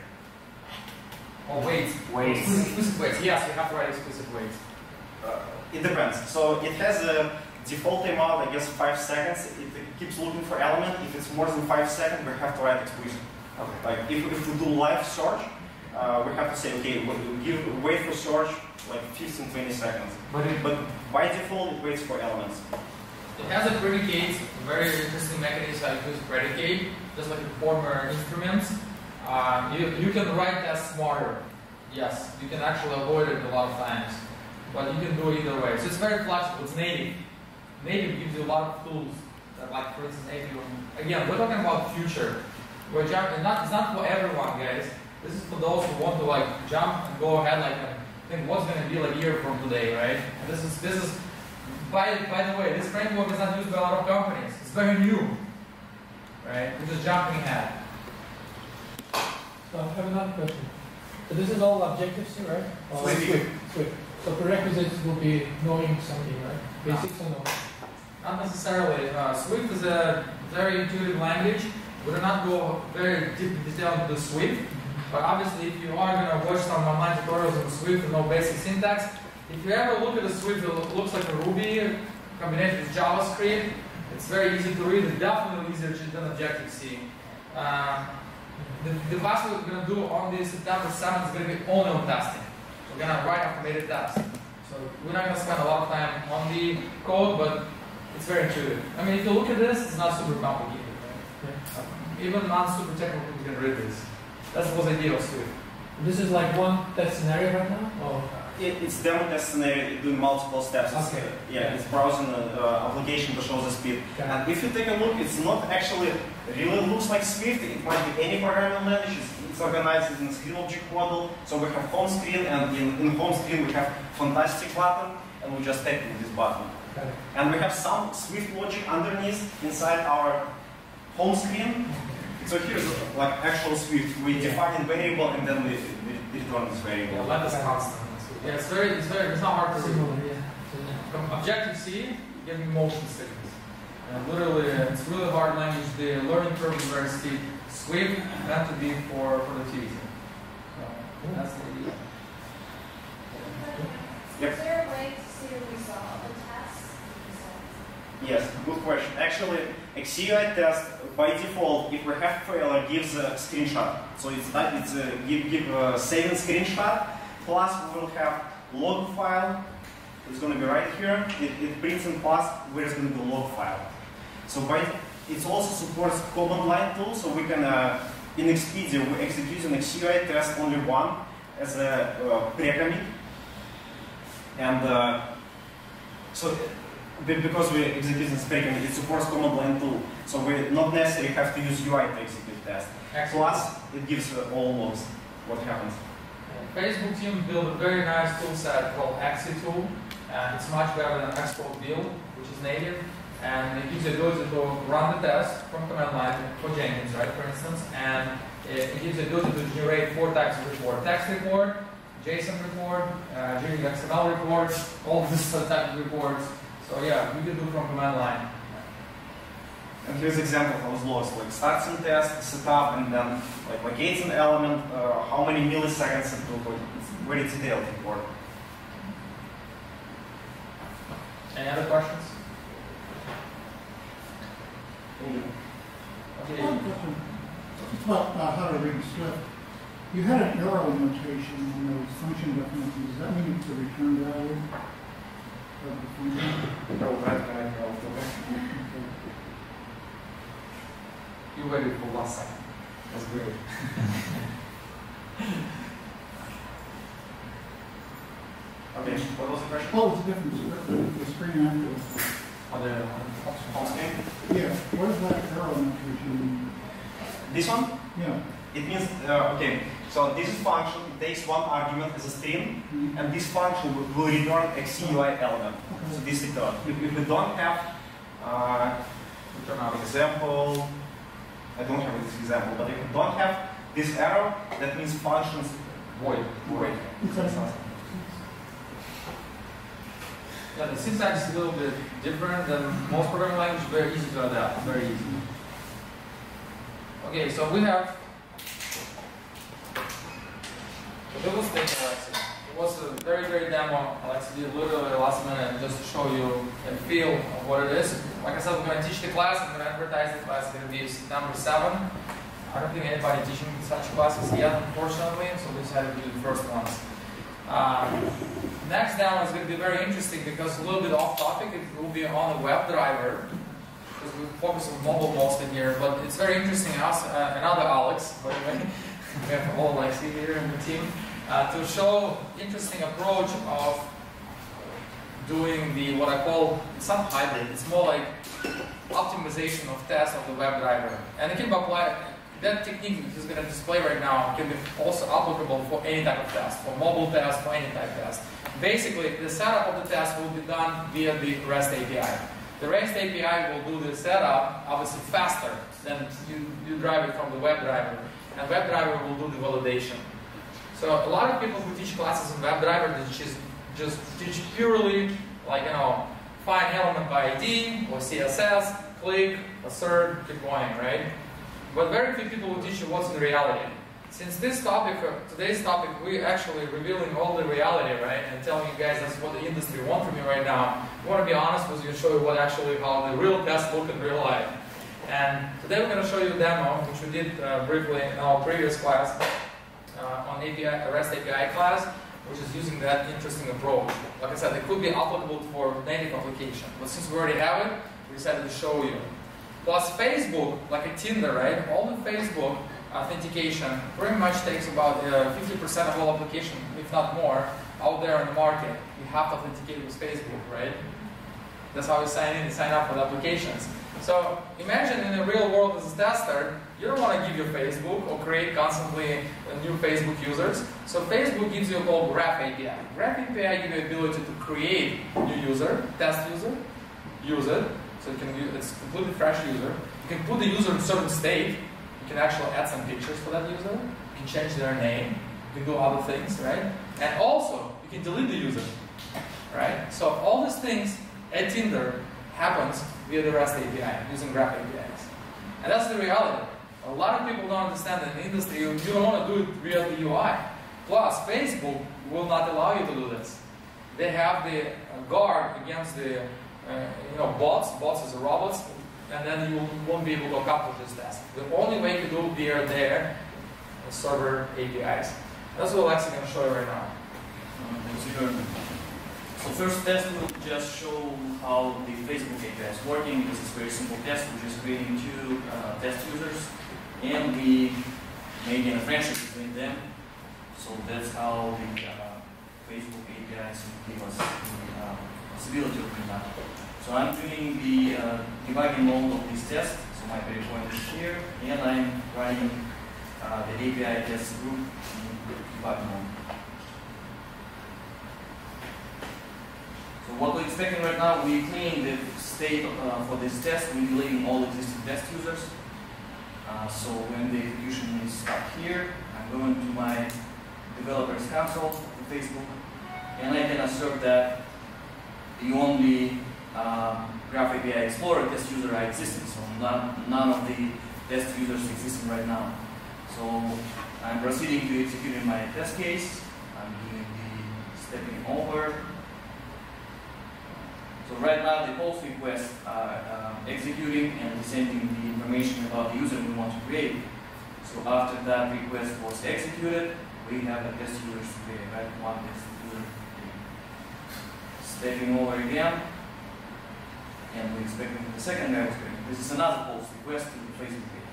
Oh, wait. Waits. Explicit waits. Yes, you have to write explicit waits. It depends. So it has a default timeout, I guess 5 seconds. It keeps looking for element. If it's more than 5 seconds, we have to write explicit. Okay. Like if we do live search, we have to say, okay, wait for search like 15-20 seconds. But by default, it waits for elements. It has a predicate, a very interesting mechanism how you use predicate, just like in former instruments. You can write that smarter. Yes, you can actually avoid it a lot of times, but you can do it either way. So it's very flexible. It's native. Native gives you a lot of tools. That, like for instance, again, we're talking about future. It's not for everyone, guys. This is for those who want to like jump and go ahead, like think what's going to be like a year from today, right? And this is. By the way, this framework is not used by a lot of companies. It's very new, right? We're just jumping ahead. So I have another question. So this is all Objective-C, right? Or Swift. So prerequisites will be knowing something, right? Basics or no? Not necessarily. Swift is a very intuitive language. We do not go very deep in detail into Swift, but obviously if you are going to watch some online tutorials on Swift and know basic syntax, if you ever look at the Swift, it looks like a Ruby combination with JavaScript. It's very easy to read. It's definitely easier than Objective-C. The class we're going to do on the September 7th is going to be only on testing. We're going to write automated tests. So we're not going to spend a lot of time on the code, but it's very intuitive. I mean, if you look at this, it's not super complicated. Right? Yeah. Even non-super technical people can read this. That was the idea of Swift. This is like one test scenario right now? Or? It's demo test scenario doing multiple steps. Okay. It's browsing application to show the speed. Okay. And if you take a look, it's not actually really looks like Swift. It might be any programming language. It's organized in a screen object model. So we have home screen, and in home screen we have fantastic button, and we just tap with this button. Okay. And we have some Swift logic underneath inside our home screen. So here's like actual Swift. We define a variable and then we return this variable. Yeah, let us constant. Yeah, it's not hard to read. From Objective-C, give me motion signals. And literally, it's really hard language. The learning curve is very steep. Swift meant to be for the future. So that's the idea. Yep. Is there a way to see the result of the test? Yes, good question. Actually, XCUITest by default, if we have failure, gives a screenshot. So it's give saving screenshot. Plus, we will have log file. It's going to be right here. It prints in plus where it's going to be log file. So it also supports command line tool. So we can in Expedia we execute an XCUITest only one as a pre-commit, and so. Because we execute this pre-commit, it supports command line tool, so we not necessarily have to use UI to execute test. Plus, it gives all logs what happens. Facebook team built a very nice tool set called XCUITool, and it's much better than Export Build, which is native, and it gives you the ability to run the test from command line for Jenkins, right, for instance, and it gives you the ability to generate 4 types of report: text report, JSON report, XML report, all this type of reports. So yeah, we can do from command line. And here's an example of those logs, like starts in test, setup, and then like locates an element, how many milliseconds it took. It's very detailed report. Any other questions? Okay. One question about how to read Swift. You had an arrow notation on those function definitions. Does that mean it's the return value of the function? You waited for 1 second. That's great. Okay, what was the question? What was the difference with the screen afterwards? on the home screen. Yeah, what does that arrow notation mean? This one? Yeah. It means, okay, so this is function, it takes one argument as a string, and this function will return a XCUI element. So this return. If we don't have, for example, I don't have this example, but if we don't have this arrow, that means functions void. Yeah, the syntax is a little bit different than most programming languages, very easy to adapt, very easy. Okay, so we have the little stick Alexi. It was a very demo. Alexi did literally last minute just to show you a feel of what it is. Like I said, we're going to teach the class. I'm going to advertise the class. It's going to be September 7. I don't think anybody teaching such classes yet, unfortunately, so we decided to do the first ones. Next demo is going to be very interesting because a little bit off topic. It will be on the WebDriver, because we focus on mobile mostly here, but it's very interesting. Us, another Alex, by the way, we have all Alexi here in the team, to show interesting approach of doing the, what I call, it's not hybrid, it's more like optimization of tests of the WebDriver. And it can be applied, that technique he's going to display right now can be also applicable for any type of test, for mobile test, for any type of test. Basically, the setup of the test will be done via the REST API. The REST API will do the setup, obviously faster than you drive it from the WebDriver. And WebDriver will do the validation. So a lot of people who teach classes in WebDriver, they just teach purely, like, find element by ID or CSS, click, assert, keep going, right? But very few people will teach you what's in reality. Since this topic, today's topic, we're actually revealing all the reality, right? And telling you guys that's what the industry wants from you right now. We want to be honest with you and show you what actually, how the real tests look in real life. And today we're going to show you a demo, which we did briefly in our previous class on REST API class, which is using that interesting approach. Like I said, it could be applicable for native application, but since we already have it, we decided to show you. Plus Facebook, like a Tinder, right? All the Facebook authentication pretty much takes about 50% of all applications, if not more, out there in the market. You have to authenticate with Facebook, right? That's how you sign in and sign up for the applications. So imagine in the real world as a tester, you don't want to give your Facebook or create constantly new Facebook users. So Facebook gives you a called Graph API. Graph API gives you the ability to create new user, test user, use it. So you can use, it's a completely fresh user. You can put the user in a certain state. You can actually add some pictures for that user. You can change their name. You can do other things, right? And also, you can delete the user, right? So all these things at Tinder happens via the REST API, using Graph APIs. And that's the reality. A lot of people don't understand that in the industry, you don't want to do it via the UI. Plus, Facebook will not allow you to do this. They have the guard against the bots. Bots is robots, and then you won't be able to accomplish this task. The only way to do it via their server APIs. That's what Alexi is going to show you right now. So first test will just show how the Facebook API is working. This is a very simple test. We're just creating two test users, and we made a friendship between them. So that's how the Facebook APIs give us the possibility of doing that. So I'm doing the debugging mode of this test. So my breakpoint is here, and I'm running the API test group in debugging mode. So what we're expecting right now, we're cleaning the state for this test. We're deleting all existing test users. So when the execution is stopped here, I'm going to my developers console of Facebook, and I can assert that the only Graph API Explorer test user are existing. So none of the test users existing right now. So I'm proceeding to executing my test case. I'm doing the stepping over. So right now the post requests are executing and sending the information about the user we want to create. So after that request was executed, we have the test users created, right? One test user created. Stepping over again, and we're expecting the second guy was created. This is another post request to the Facebook page.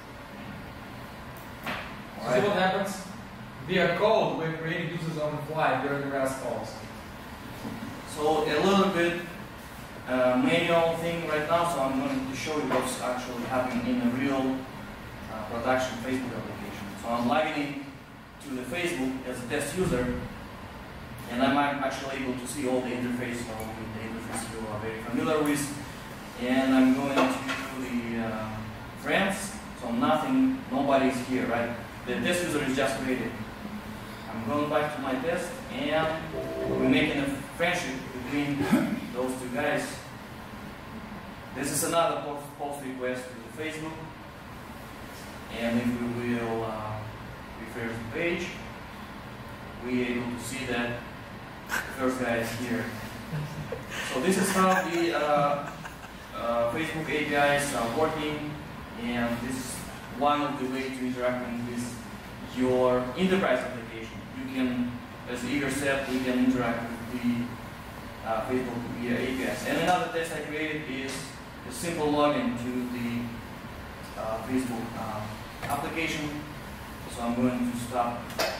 So see what happens? Via code, we're creating users on the fly during the REST calls. So a little bit manual thing right now, so I'm going to show you what's actually happening in a real production Facebook application. So I'm logging in to the Facebook as a test user, and I'm actually able to see all the interface, so the interface you are very familiar with. And I'm going to the friends, so nobody's here, right? The test user is just created. I'm going back to my test, and we're making a friendship between those two guys. This is another post request to the Facebook, and if we will refresh the page, we're able to see that the first guy is here. So this is how the Facebook APIs are working, and this is one of the ways to interact with your enterprise application. You can, as Igor said, we can interact with the Facebook via APIs. And another test I created is a simple login to the Facebook application. So I'm going to stop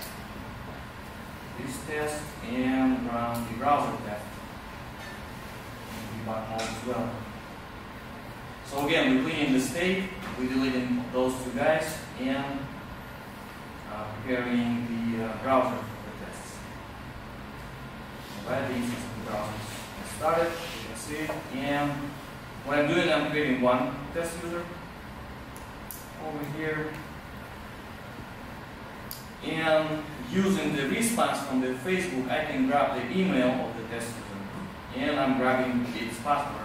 this test and run the browser test. And debug mode as well. So again, we're cleaning the state, we're deleting those two guys, and preparing the browser for the tests. Alright, the instance of the browser is started, you can see it, and what I'm doing, I'm creating one test user over here, and using the response from the Facebook, I can grab the email of the test user, and I'm grabbing its password.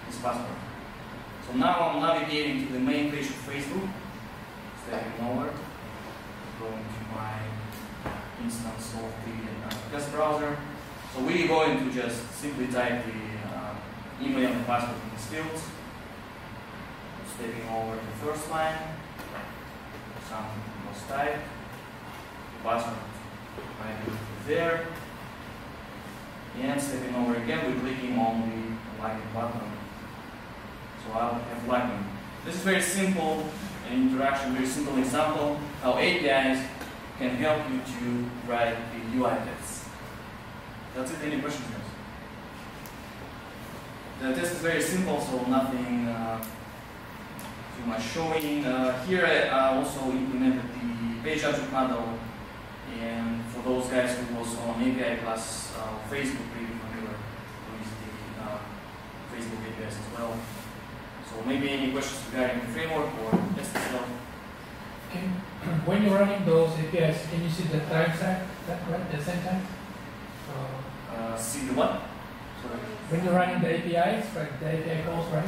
So now I'm navigating to the main page of Facebook, stepping over, going to my instance of the test browser. So we're going to just simply type the email and password in these fields. Stepping over the first line, something was typed, the password might be there, and stepping over again, we're clicking on the login button. So I'll have login. This is very simple interaction, very simple example how APIs can help you to write the UI tests. That's it. Any questions, guys? The test is very simple, so nothing too much showing. Here I also implemented the page object model, and for those guys who was on API class Facebook, pretty familiar with the Facebook APIs as well. So maybe any questions regarding the framework or test itself? Okay. When you're running those APIs, can you see the time stack, right, at the same time? See the what? Sorry. When you're running the APIs, right, the API calls, right?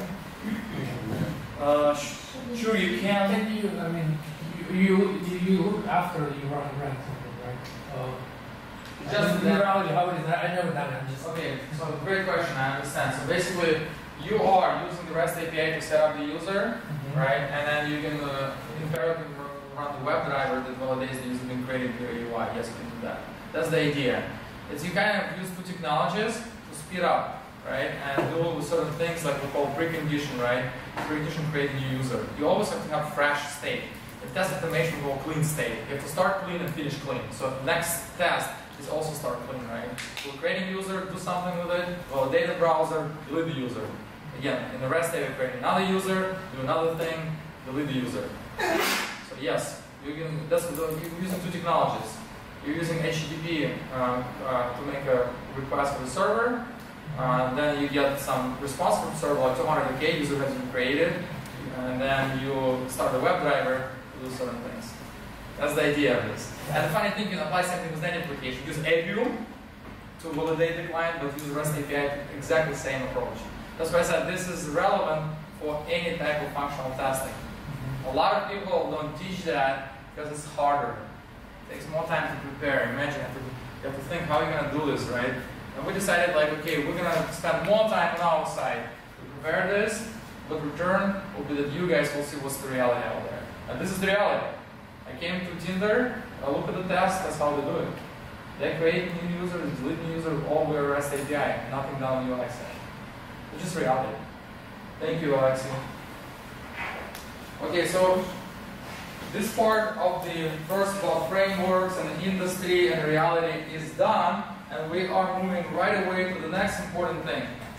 Sure, you can. Can you, I mean, you look after you run something, right? Just in reality, how it is, I never done it. Just okay, so great question, I understand. So basically, you are using the REST API to set up the user, right? And then you can imperatively run the WebDriver that validates the user being created via UI. Yes, you can do that. That's the idea. It's you kind of use two technologies to speed up, right? And do certain things like we call precondition, right? Precondition create a new user. You always have to have fresh state. The test automation will clean state. You have to start clean and finish clean. So next test is also start clean, right? So create a user, do something with it, validate the browser, delete the user. Again, in the REST API, create another user, do another thing, delete the user. So yes, you're using two technologies. You're using HTTP to make a request for the server. Then you get some response from the server, like 200K user has been created, and then you start the WebDriver to do certain things. That's the idea of this. And the funny thing, you can apply something with any application. Use Appium to validate the client, but use REST API, exactly the same approach. That's why I said this is relevant for any type of functional testing. A lot of people don't teach that because it's harder. It takes more time to prepare. Imagine you have to think how you're going to do this, right? And we decided, like, okay, we're going to spend more time on our side to prepare this, but return will be that you guys will see what's the reality out there. And this is the reality. I came to Tinder, I look at the test, that's how they do it. They create new users, delete new users, all via REST API, nothing done on UI side. It's just reality. Thank you, Alexei. Okay, so this part of the first about frameworks and the industry and reality is done, and we are moving right away to the next important thing.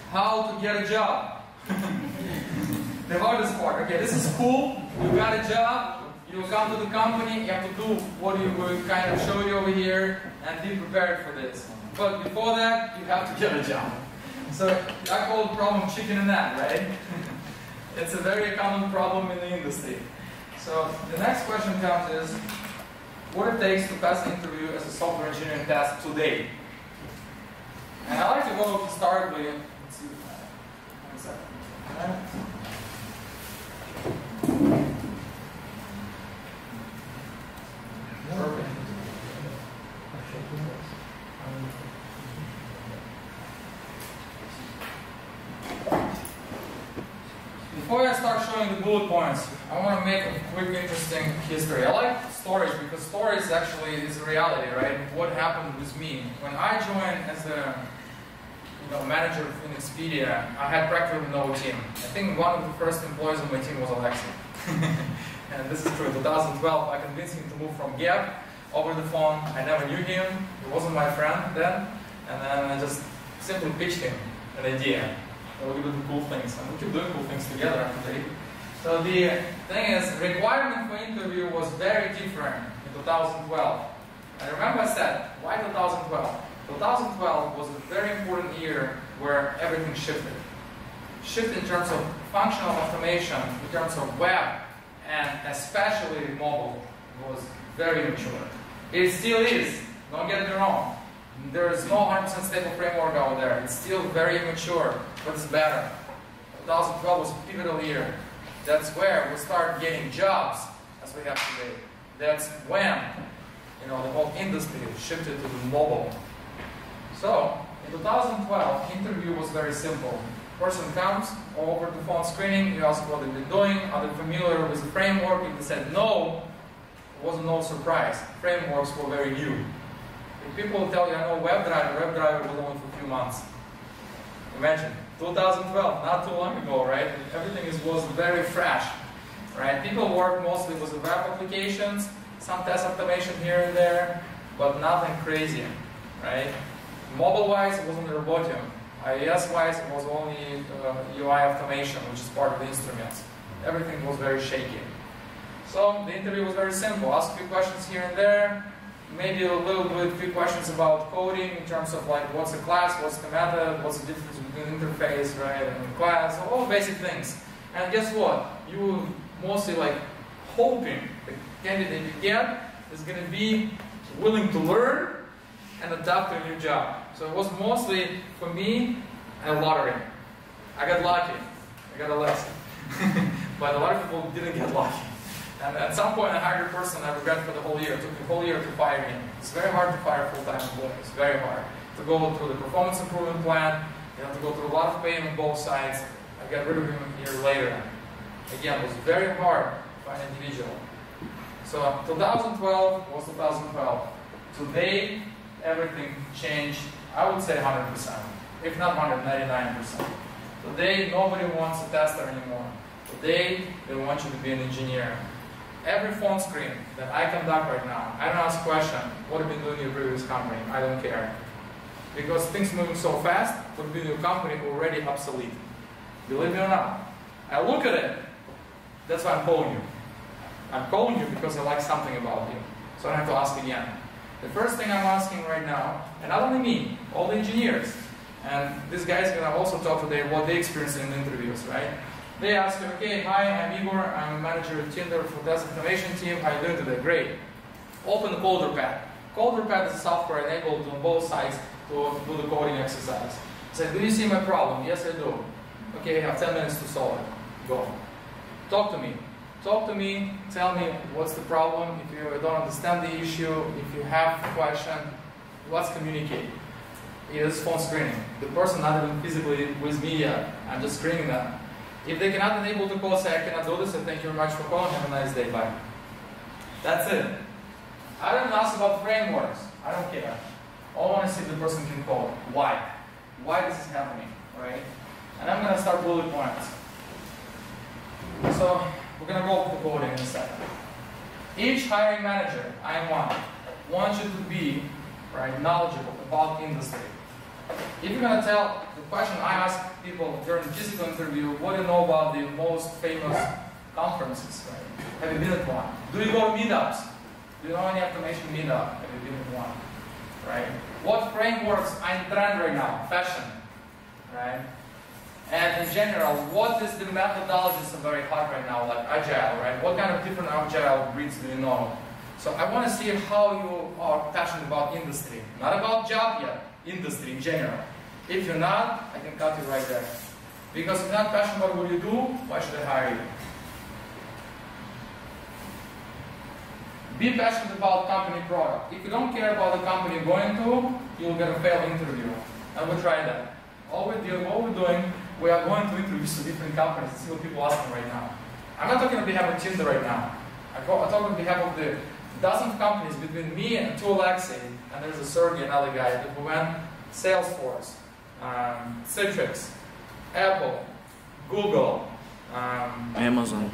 how to get a job. The hardest part. Okay, this is cool. You got a job. You come to the company. You have to do what you will kind of show you over here and be prepared for this. But before that, you have to get a job. So I call the problem chicken and egg, right? It's a very common problem in the industry. So the next question comes is, what it takes to pass the interview as a software engineering test today? And I like to go to start with, let's see, 1 second. Perfect. Before I start showing the bullet points, I want to make a quick, interesting history. I like stories because stories actually is a reality, right? What happened with me when I joined as a manager in Expedia? I had practically no team. I think one of the first employees on my team was Alexei. And this is true. In 2012, I convinced him to move from Gap over the phone. I never knew him. He wasn't my friend then. And then I just simply pitched him an idea. We'll do cool things. And we keep doing cool things together actually. So the thing is, requirement for interview was very different in 2012. I remember I said, why 2012? 2012 was a very important year where everything shifted. Shifted in terms of functional automation, in terms of web, and especially mobile was very mature. It still is, don't get me wrong. There is no 100% stable framework out there. It's still very mature, but it's better. 2012 was a pivotal year. That's where we start getting jobs, as we have today. That's when the whole industry shifted to the mobile. So, in 2012, interview was very simple. Person comes, over the phone screening, you ask what they've been doing, are they familiar with the framework? If they said no, it wasn't no surprise. Frameworks were very new. If people tell you, I know WebDriver was only for a few months. Imagine, 2012, not too long ago, right? Everything was very fresh, right? People work mostly with the web applications, some test automation here and there, but nothing crazy, right? Mobile-wise, it was only Robotium. IIS-wise, it was only UI automation, which is part of the instruments. Everything was very shaky. So the interview was very simple. Ask a few questions here and there, maybe a few questions about coding in terms of like what's a class, what's the method, what's the difference between interface, right, and class, all basic things. And guess what? You mostly like hoping the candidate you get is going to be willing to learn and adapt to a new job. So it was mostly, for me, a lottery. I got lucky. I got Alexei. But a lot of people didn't get lucky. And at some point, I hired a person I regret for the whole year. It took the whole year to fire me. It's very hard to fire full-time employees. It's very hard. To go through the performance improvement plan, you have to go through a lot of pain on both sides. I got rid of him a year later. Again, it was very hard to find an individual. So 2012 was 2012. Today, everything changed, I would say 100%, if not 199%. Today, nobody wants a tester anymore. Today, they want you to be an engineer. Every phone screen that I conduct right now, I don't ask a question, what have you been doing in your previous company? I don't care. Because things moving so fast, what have you been in your company already obsolete. Believe me or not. I look at it, that's why I'm calling you. I'm calling you because I like something about you. So I don't have to ask again. The first thing I'm asking right now, and not only me, all the engineers, and this guy's going to also talk today what they experience in interviews, right? They ask you, okay, hi, I'm Igor, I'm a manager at Tinder for test automation team, how are you doing today? Great. Open the CoderPad. CoderPad is a software enabled on both sides to do the coding exercise. Say, do you see my problem? Yes, I do. Okay, I have 10 minutes to solve it. Go. Talk to me. Talk to me, tell me what's the problem, if you don't understand the issue, if you have a question, let's communicate. It is phone screening. The person not even physically with me yet, I'm just screening them. If they cannot enable to call, say I cannot do this, and thank you very much for calling, have a nice day, bye. That's it. I don't ask about frameworks, I don't care. All I want to see if the person can code. Why? Why this is happening, right? And I'm going to start bullet points. So, we're going to go over the coding in a second. Each hiring manager, I wants you to be knowledgeable about industry. If you're gonna tell the question I ask people during the physical interview, what do you know about the most famous conferences? Right? Have you been at one? Do you go to meetups? Do you know any automation meetup? Have you been at one? Right? What frameworks are in trend right now? Fashion. Right? And in general, what is the methodologies are very hot right now, like agile, right? What kind of different agile breeds do you know? So I want to see how you are passionate about industry. Not about job yet, industry in general. If you're not, I can cut you right there. Because if you're not passionate about what you do, why should I hire you? Be passionate about company product. If you don't care about the company you're going to, you'll get a failed interview. And we'll try that. All we're doing, we are going to interviews to different companies and see what people ask me right now. I'm not talking on behalf of Tinder right now. I'm talking on behalf of the dozen companies between me and two Alexei, and there's a Sergey, another guy, that we went Salesforce, Citrix, Apple, Google, Amazon,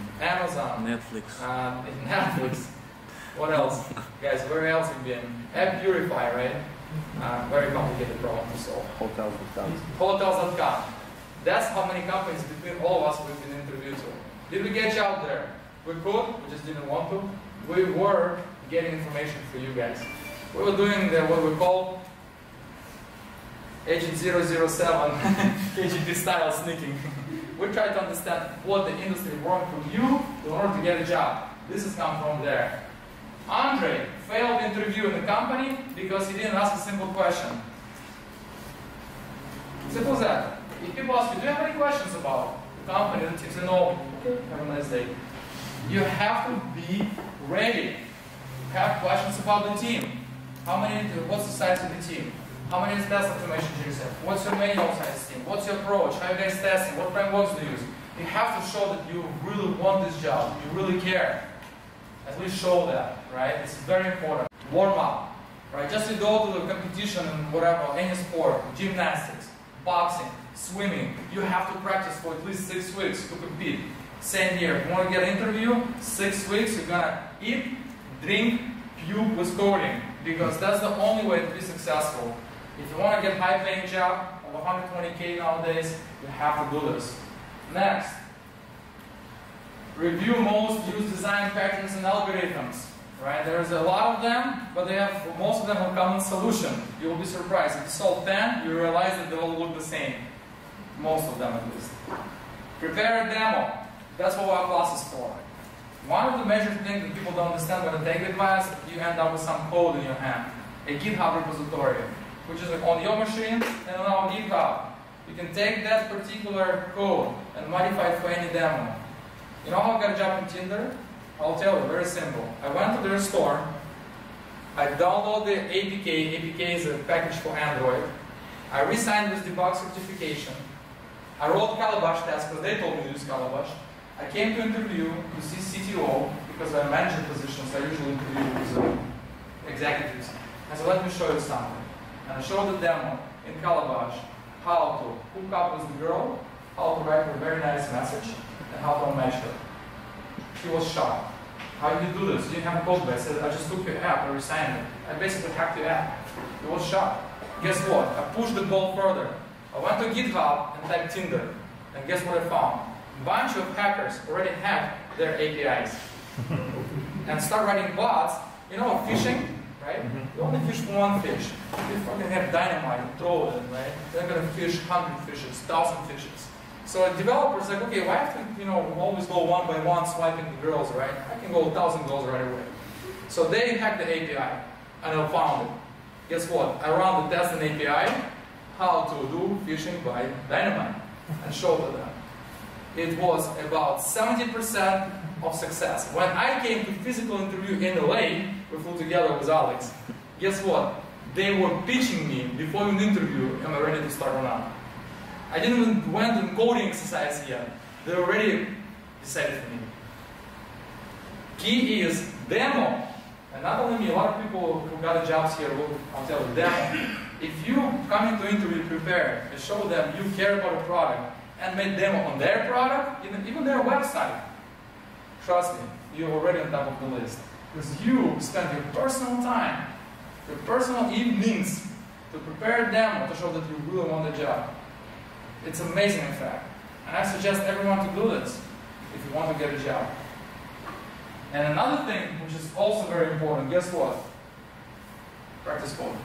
Netflix. What else? Guys, where else have you been? App Purify, right? Very complicated problem to solve. Hotels.com. That's how many companies between all of us we've been interviewed to. Did we get you out there? We could, we just didn't want to. We were getting information for you guys. We were doing what we call Agent 007 KGB style sneaking. We tried to understand what the industry wants from you in order to get a job. This has come from there. Andre failed the interview in the company because he didn't ask a simple question. Simple as that. If people ask you, do you have any questions about the company, the team, say no, okay, have a nice day. You have to be ready. Have questions about the team. What's the size of the team? How many test automation engineers have? What's your manual size team? What's your approach? How are you guys testing? What frameworks do you use? You have to show that you really want this job. You really care. At least show that, right? It's very important. Warm up, right? Just to go to the competition in whatever, any sport, gymnastics, boxing, swimming, you have to practice for at least 6 weeks to compete. Same here. If you want to get an interview, 6 weeks, you're gonna eat, drink, puke with coding, because that's the only way to be successful. If you want to get a high-paying job of 120K nowadays, you have to do this. Next. Review most used design patterns and algorithms. Right? There's a lot of them, but most of them have a common solution. You will be surprised. If you solve 10, you realize that they all look the same. Most of them at least. Prepare a demo. That's what our class is for. One of the major things that people don't understand when they take the class, you end up with some code in your hand. A GitHub repository, which is on your machine and on our GitHub. You can take that particular code and modify it for any demo. You know how I got a job on Tinder? I'll tell you, very simple. I went to their store, I downloaded the APK. APK is a package for Android. I re-signed with debug certification. I wrote Calabash test because they told me to use Calabash. I came to interview to see CTO because I'm managing positions. I usually interview with executives. I said, let me show you something. And I showed the demo in Calabash how to hook up with the girl, how to write a very nice message, and how to match her. He was shocked. How did you do this? You didn't have a code base. I said, I just took your app, I resigned it. I basically hacked your app. He was shocked. Guess what? I pushed the ball further. I went to GitHub and typed Tinder. And guess what I found? A bunch of hackers already hacked their APIs. And start writing bots. You know, phishing, right? You only fish for one fish. You fucking have dynamite and throw it in, right? They're gonna fish 100 fishes, 1,000 fishes. So a developer's like, okay, why have to, always go one by one swiping the girls, right? I can go 1,000 girls right away. So they hacked the API, and I found it. Guess what? I ran the test in API, how to do phishing by dynamite, and showed to them. It was about 70% of success. When I came to physical interview in LA, we flew together with Alex. Guess what? They were pitching me before an interview, am I ready to start or not? I didn't even went in coding exercise yet. They already decided for me. Key is demo. And not only me, a lot of people who got jobs here will, I'll tell you, demo. If you come into interview prepared and show them you care about a product and make demo on their product, even their website, trust me, you're already on top of the list. Because you spend your personal time, your personal evenings to prepare a demo to show that you really want the job. It's amazing, in fact. And I suggest everyone to do this if you want to get a job. And another thing, which is also very important, guess what? Practice coding.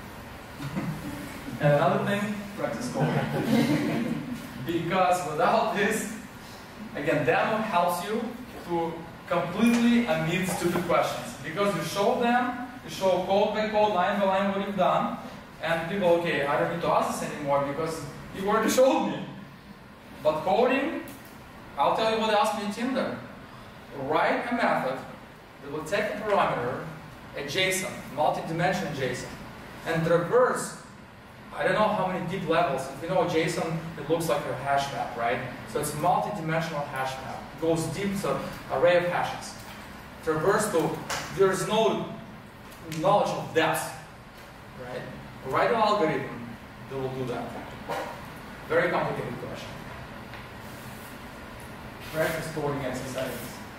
And another thing, practice coding. Because without this, again, demo helps you to completely omit stupid questions. Because you show them, you show code by code, line by line what you've done, and people, okay, I don't need to ask this anymore because you already showed me. But coding, I'll tell you what they asked me in Tinder. Write a method that will take a parameter, a JSON, multi-dimensional JSON, and traverse, I don't know how many deep levels. If you know JSON, it looks like a hash map, right? So it's a multi-dimensional hash map. It goes deep, so array of hashes. Traverse to, there's no knowledge of depth, right? Write an algorithm that will do that. Very complicated question. Practice coding exercises.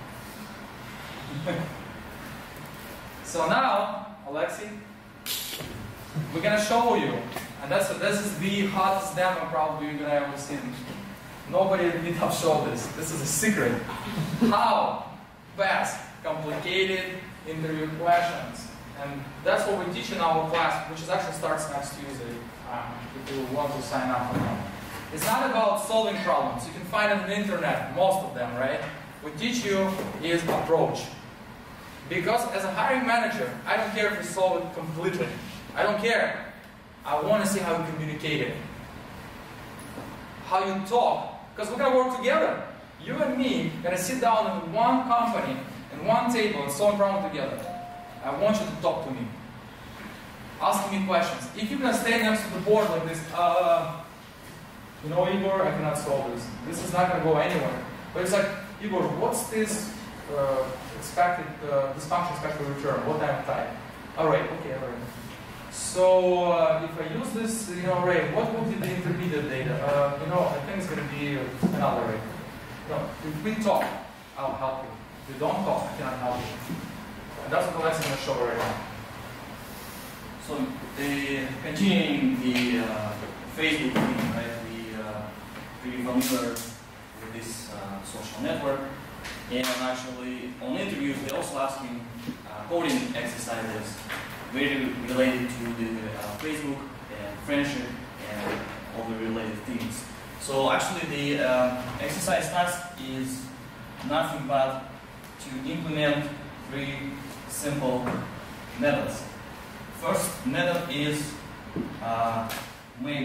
So now, Alexei, we're gonna show you, and this is the hottest demo probably you're gonna ever see. Nobody at meetup showed this. This is a secret. How fast, complicated interview questions. And that's what we teach in our class, which is actually starts next Tuesday, if you want to sign up for that. It's not about solving problems. You can find it on the internet, most of them, right? What we teach you is approach. Because as a hiring manager, I don't care if you solve it completely. I don't care. I want to see how you communicate it. How you talk. Because we're going to work together. You and me are going to sit down in one company, in one table, and solve a problem together. I want you to talk to me. Ask me questions. If you're going to stay next to the board like this, you know, Igor, I cannot solve this. This is not going to go anywhere. But it's like, Igor, what's this expected, this function expected return? What type? Array. Okay, array. So if I use this, you know, array, what will be the intermediate data? You know, I think it's going to be another array. No, if we talk, I'll help you. If you don't talk, I cannot help you. And that's what Alexei is going to show right now. So continuing the Facebook thing, right? Pretty familiar with this social network. And actually, on interviews, they also asking coding exercises very related to the Facebook and friendship and all the related things. So actually, the exercise task is nothing but to implement 3 simple methods. First method is make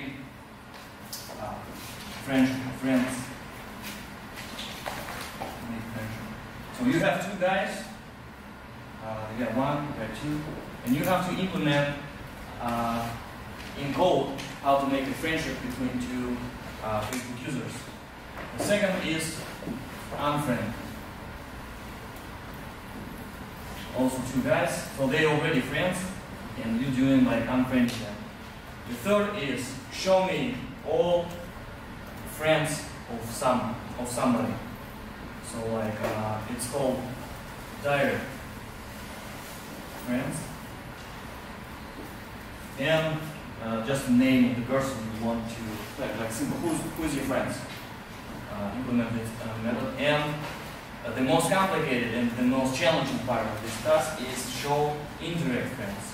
friends. So you have 2 guys, you got 1, you got 2, and you have to implement in code how to make a friendship between 2 Facebook users. The second is unfriend. Also 2 guys, so they're already friends, and you're doing like unfriending them. The third is show me all friends of somebody. So like it's called direct friends, and just the name of the person you want to like simple who's your friends. Implement this method, and the most complicated and the most challenging part of this task is show indirect friends.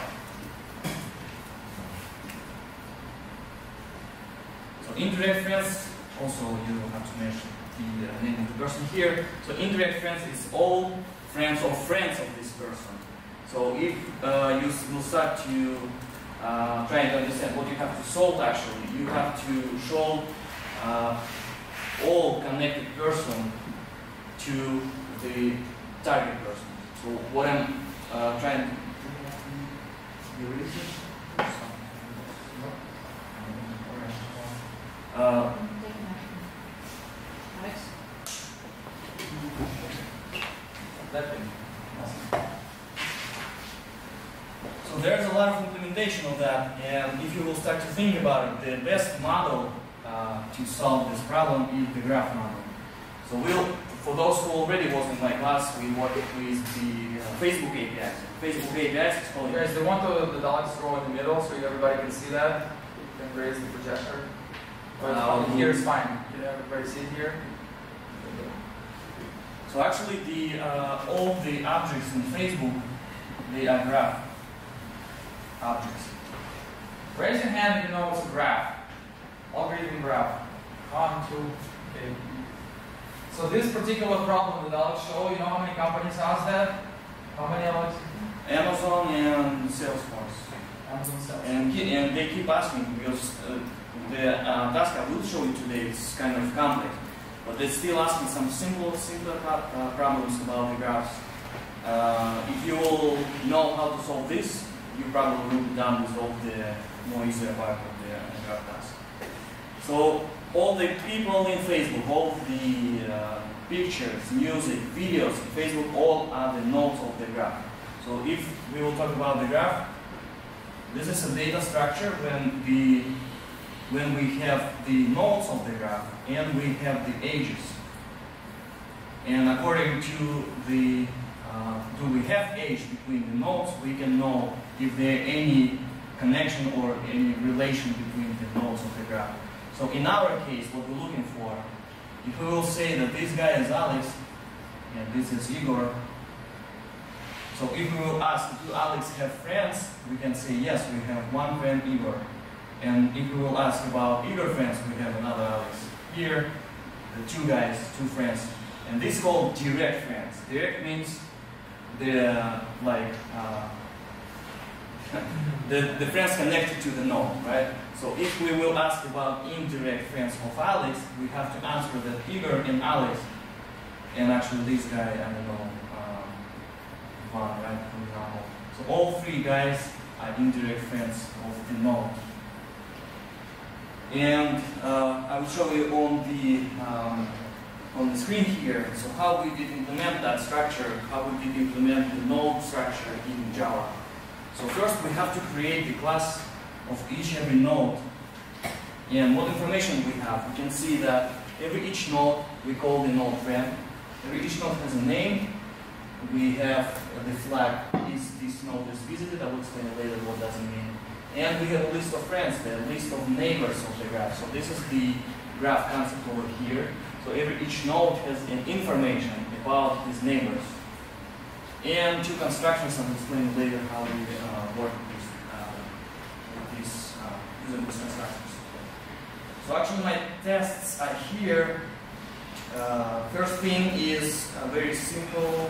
So indirect friends, also you have to mention the name of the person here. So indirect friends is all friends of this person. So if you will start to try to understand what you have to solve, actually, you have to show all connected person to the target person. So what I'm trying to So there's a lot of implementation of that, and if you will start to think about it, the best model to solve this problem is the graph model. So for those who already was in my class, we worked with the Facebook APIs. Facebook APIs is called. Guys, they want the dogs to go in the middle so everybody can see that. You can raise the projector. But here is fine. Can everybody see it here? So actually, all the objects in Facebook, they are graph objects. Raise your hand if you know what's a graph. Algorithm graph. 1, 2, okay. So this particular problem that Alex showed, you know how many companies has that? How many, Alex? Amazon and Salesforce. Amazon, Salesforce. And they keep asking because the task I will show you today is kind of complex, but they're still asking some simpler problems about the graphs. If you will know how to solve this, you probably will be done with all the more easier part of the graph task. So all the people in Facebook, all the pictures, music, videos in Facebook, all are the nodes of the graph. So if we will talk about the graph, this is a data structure when we have the nodes of the graph and we have the edges. And according to the do we have edge between the nodes, we can know if there any connection or any relation between the nodes of the graph. So in our case, what we're looking for, if we will say that this guy is Alex and this is Igor, so if we will ask, do Alex have friends, we can say yes, we have one friend, Igor. And if we will ask about Igor friends, we have another Alex. Here, the two guys, two friends. And this is called direct friends. Direct means the friends connected to the node, right? So if we will ask about indirect friends of Alex, we have to answer that Igor and Alex, and actually this guy, I don't know, one, right, for example. So all three guys are indirect friends of the node. And I will show you on the screen here, so how we did implement that structure, how we did implement the node structure in Java. So first we have to create the class of every node. And what information we have? We can see that each node we call the node friend. Each node has a name. We have the flag, this node is visited. I will explain later what does it mean. And we have a list of friends, the list of neighbors of the graph. So this is the graph concept over here. So each node has an information about his neighbors. And two constructions, I'll explain later how we work with these constructions. So actually my tests are here. First thing is very simple,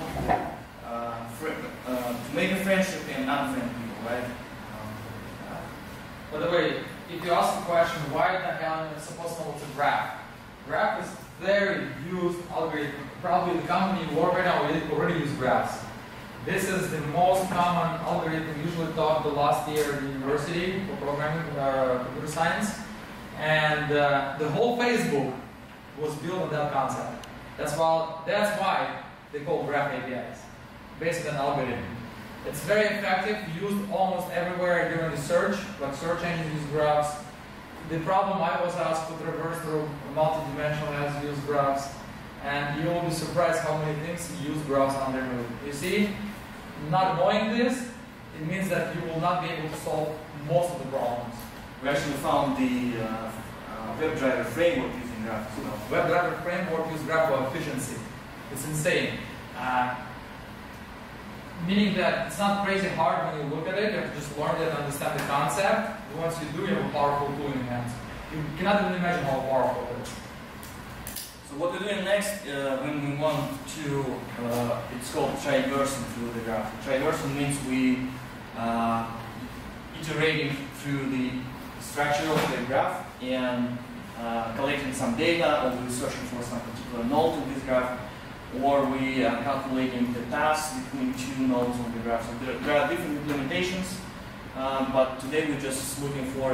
to make a friendship and unfriend people, right? By the way, if you ask the question, why the hell am I supposed to know what's a graph? Graph is very used algorithm. Probably the company you work right now already use graphs. This is the most common algorithm usually taught the last year at the university for programming, computer science. And the whole Facebook was built on that concept. That's why they call graph APIs, based on algorithm. It's very effective, used almost everywhere during the search, like search engines use graphs. The problem I was asked to traverse through multi-dimensional as use graphs, and you will be surprised how many things use graphs under. You see, not knowing this, it means that you will not be able to solve most of the problems. We actually found the WebDriver framework using graphs. WebDriver framework uses graph for efficiency. It's insane. Meaning that it's not crazy hard when you look at it, you have to just learn it and understand the concept. Once you do, you have a powerful tool in your hands. You cannot even imagine how powerful it is. So what we're doing next, when we want to, it's called traversing through the graph. Traversing means we iterating through the structure of the graph and collecting some data, or we're searching for some particular node in this graph, or we are calculating the tasks between two nodes on the graph. So there are different implementations, but today we're just looking for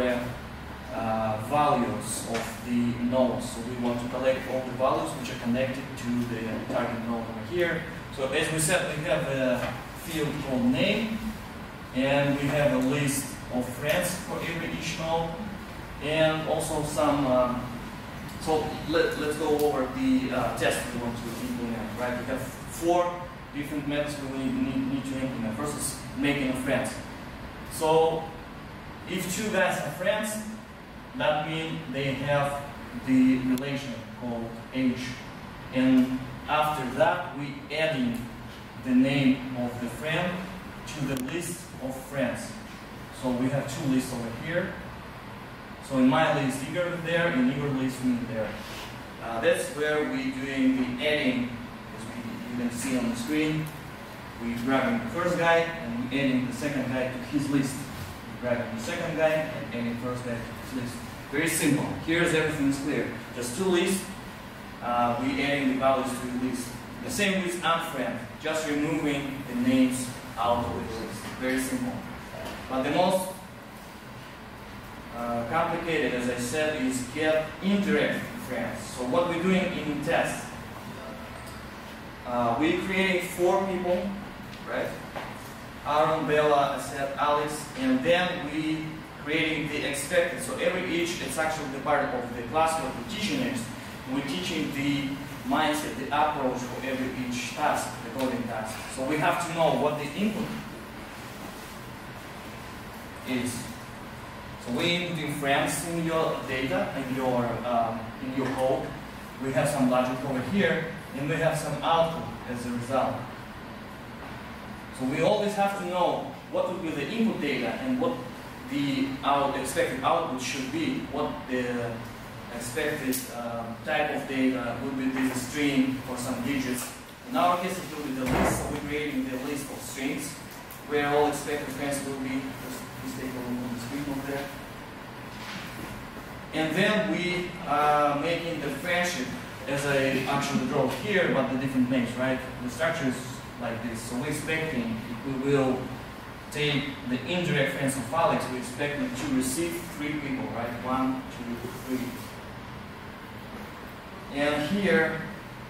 values of the nodes. So we want to collect all the values which are connected to the target node over here. So as we said, we have a field called name, and we have a list of friends for each node, and also some So let's go over the test we want to implement, right? We have 4 different methods we need to implement. First is making a friend. So if 2 guys are friends, that means they have the relation called age. And after that, we adding the name of the friend to the list of friends. So we have 2 lists over here. So in my list, Igor is there, in Igor list, me there. That's where we're doing the adding, as you can see on the screen. We're grabbing the first guy and we're adding the second guy to his list. We're grabbing the second guy and adding the first guy to his list. Very simple. Here's everything is clear. Just 2 lists. We're adding the values to the list. The same with unfriend, just removing the names out of the list. Very simple. But the most complicated, as I said, is get indirect friends. So what we're doing in test, we're creating 4 people, right? Aaron, Bella, Asad, Alex, and then we creating the expected. So each, it's actually the part of the class what we're teaching next. We're teaching the mindset, the approach for each task, the coding task. So we have to know what the input is. So we're inputting friends in your data, in your code. We have some logic over here, and we have some output as a result. So we always have to know what would be the input data and what the expected output should be, what the expected type of data would be the string for some digits. In our case, it will be the list, so we're creating the list of strings where all expected friends will be. Please take a look on the screen over there. And then we are making the friendship as I actually draw here, but the different names, right? The structure is like this. So we're expecting if we will take the indirect friends of Alex, we're expecting to receive 3 people, right? 1, 2, 3. And here,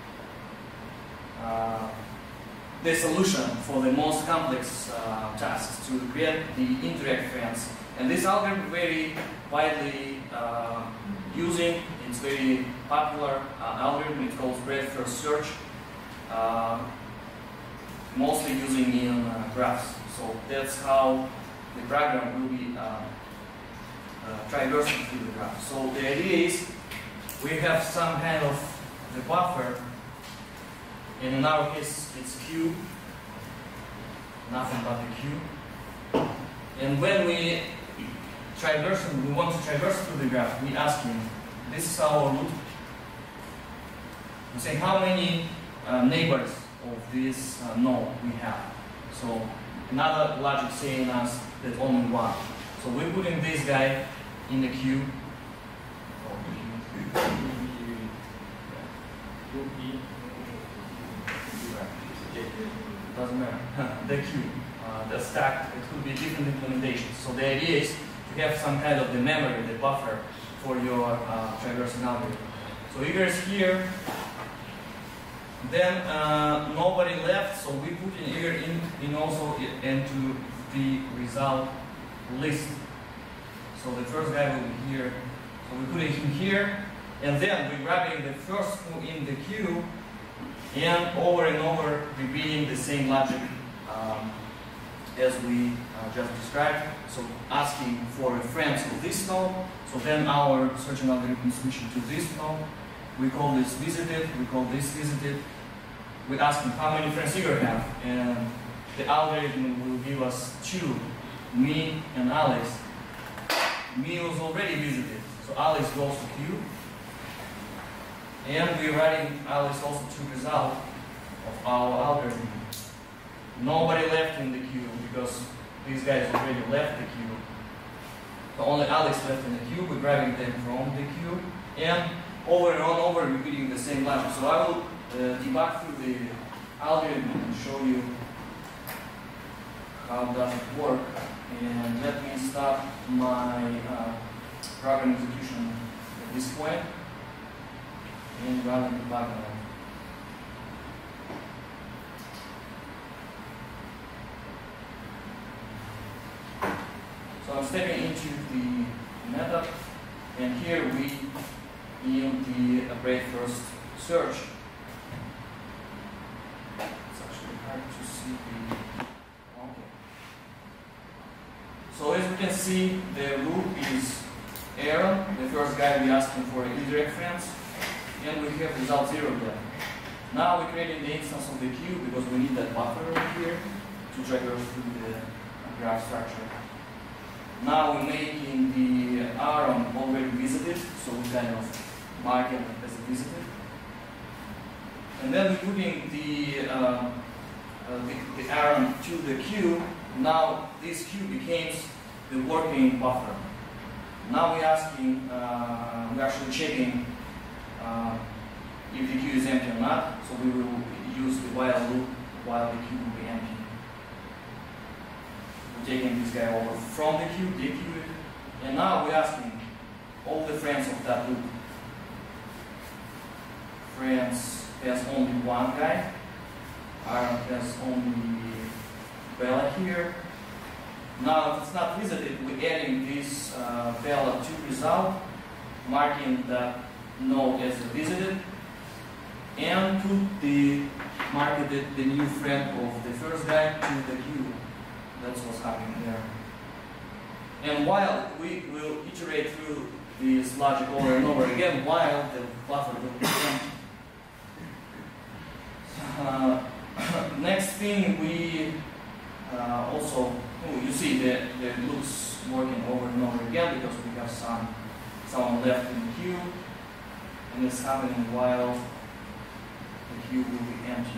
the solution for the most complex tasks to create the indirect friends. And this algorithm is very widely using. It's very popular algorithm. It's called breadth first search. Mostly using in graphs. So that's how the program will be traversing through the graph. So the idea is we have some kind of the buffer, and in our case it's Q, nothing but the Q. And when we want to traverse through the graph, we ask him, this is our root. We say how many neighbors of this node we have. So another logic saying us that only 1. So we're putting this guy in the queue. Doesn't matter. The queue, the stack, it could be different implementations. So the idea is to have some kind of the memory, the buffer for your traversing algorithm. So Igor is here. Then nobody left, so we put in Igor in also into the result list. So the first guy will be here. So we put him here, and then we're grabbing the first one in the queue, and over repeating the same logic as we just described. So asking for a friend of this node. So then our searching algorithm is switching to this node. We call this visited, we call this visited. We ask him how many friends Igor have, and the algorithm will give us 2, me and Alex. Me was already visited, so Alex goes to queue. And we're writing Alex also to result of our algorithm. Nobody left in the queue because these guys already left the queue. So only Alex left in the queue. We're grabbing them from the queue, and over repeating the same logic. So I will debug through the algorithm and show you how does it work. And let me start my program execution at this point and run the debug now. So I'm stepping into the meetup, and here we in great first search. It's actually hard to see the. Okay. So as you can see, the loop is Aaron, the first guy we asked him for indirect friends, and we have result 0 there. Now we're creating the instance of the queue because we need that buffer over here to traverse through the graph structure. Now we're making the Aaron already visited, so we kind of mark it as a visited. And then we're putting the Aaron to the queue. Now this queue becomes the working buffer. Now we're asking, we're actually checking if the queue is empty or not. So we will use the while loop while the queue will be empty. We're taking this guy over from the queue, dequeue it, and now we're asking all the friends of that loop. Friends has only one guy. Aaron has only Bella here. Now, if it's not visited, we're adding this Bella to result, marking that node as visited, and put the the new friend of the first guy to the queue. That's what's happening there. And while we will iterate through this logic over and over again, while the buffer will be empty. Next thing we also, you see the loops working over and over again because we have someone left in the queue, and it's happening while the queue will be empty.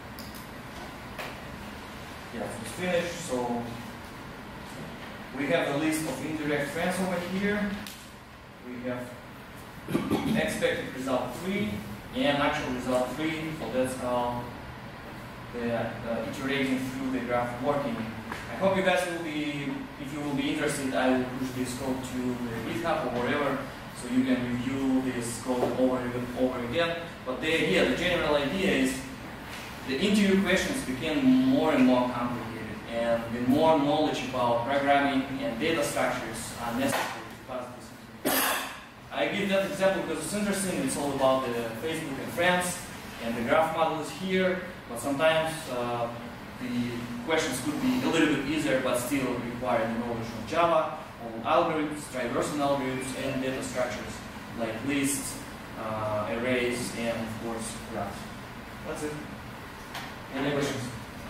Yeah, so it's finished. So we have a list of indirect friends over here. We have expected result 3 and actual result 3. So that's how the iterating through the graph working. I hope you guys will be, if you will be interested, I will push this code to the GitHub or wherever, so you can review this code over and over again. But the idea, the general idea is, the interview questions became more and more complicated, and the more knowledge about programming and data structures are necessary to pass this interview. I give that example because it's interesting. It's all about the Facebook and friends, and the graph model is here. But sometimes the questions could be a little bit easier, but still require the knowledge of Java, or algorithms, traversing algorithms, and data structures like lists, arrays, and of course graphs. That's it. Any questions?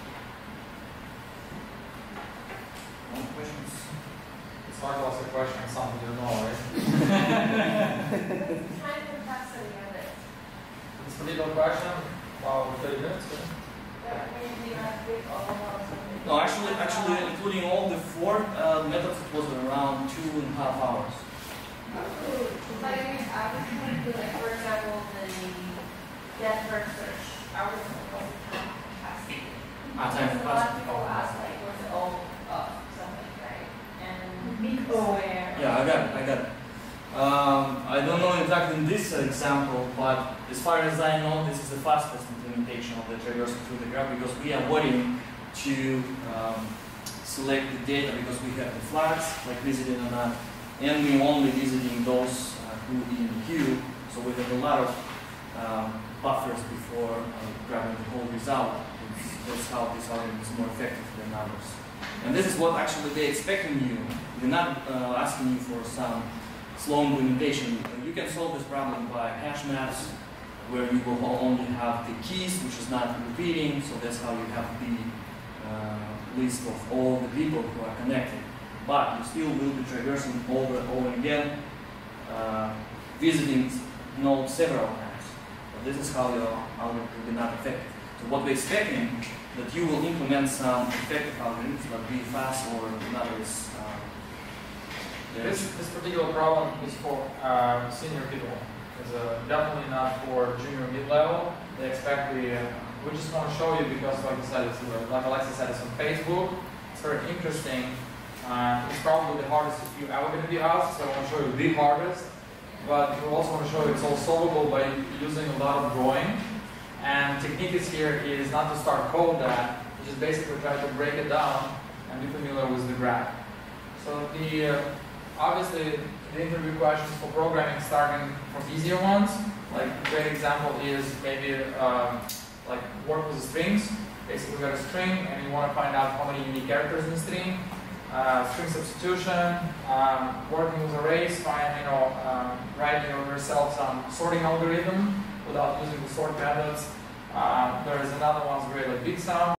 No questions? It's hard to ask a question on something you don't know, right? Time capacity of it. This particular question, about 30 minutes. That maybe not big all about something. No, actually, including all the 4 methods, it was around 2.5 hours. But I mean, I was trying to do, like, for example, the get first search. I was supposed to time capacity. Time So a lot of capacity. people ask, like, what's it all up, something, right? And where. Yeah, I got it. I don't know exactly in this example, but as far as I know, this is the fastest implementation of the traversal through the graph because we are waiting to select the data because we have the flags, like visited or not, and we're only visiting those who in the queue, so we have a lot of buffers before grabbing the whole result. That's how this algorithm is more effective than others. And this is what actually they're expecting you. They're not asking you for some slow implementation. You can solve this problem by hash maps, where you will only have the keys, which is not repeating, so that's how you have the list of all the people who are connected. But you still will be traversing over and over again, visiting nodes several times. So this is how your algorithm will be not effective. So what we're expecting that you will implement some effective algorithms, but be fast or not as This particular problem is for senior people. It's definitely not for junior mid-level. They expect we just want to show you because, like I said, like Alexa said, it's on Facebook. It's very interesting. It's probably the hardest you're ever going to be asked, so I want to show you the hardest. But we also want to show you it's all solvable by using a lot of drawing. And technique is here is not to start code that, you just basically try to break it down and be familiar with the graph. So the obviously the interview questions for programming, starting from easier ones. Like a great example is maybe like work with strings. Basically, you got a string and you want to find out how many unique characters in the string. String substitution, working with arrays, writing yourself some sorting algorithm without using the sort methods. There is another one great like big sum.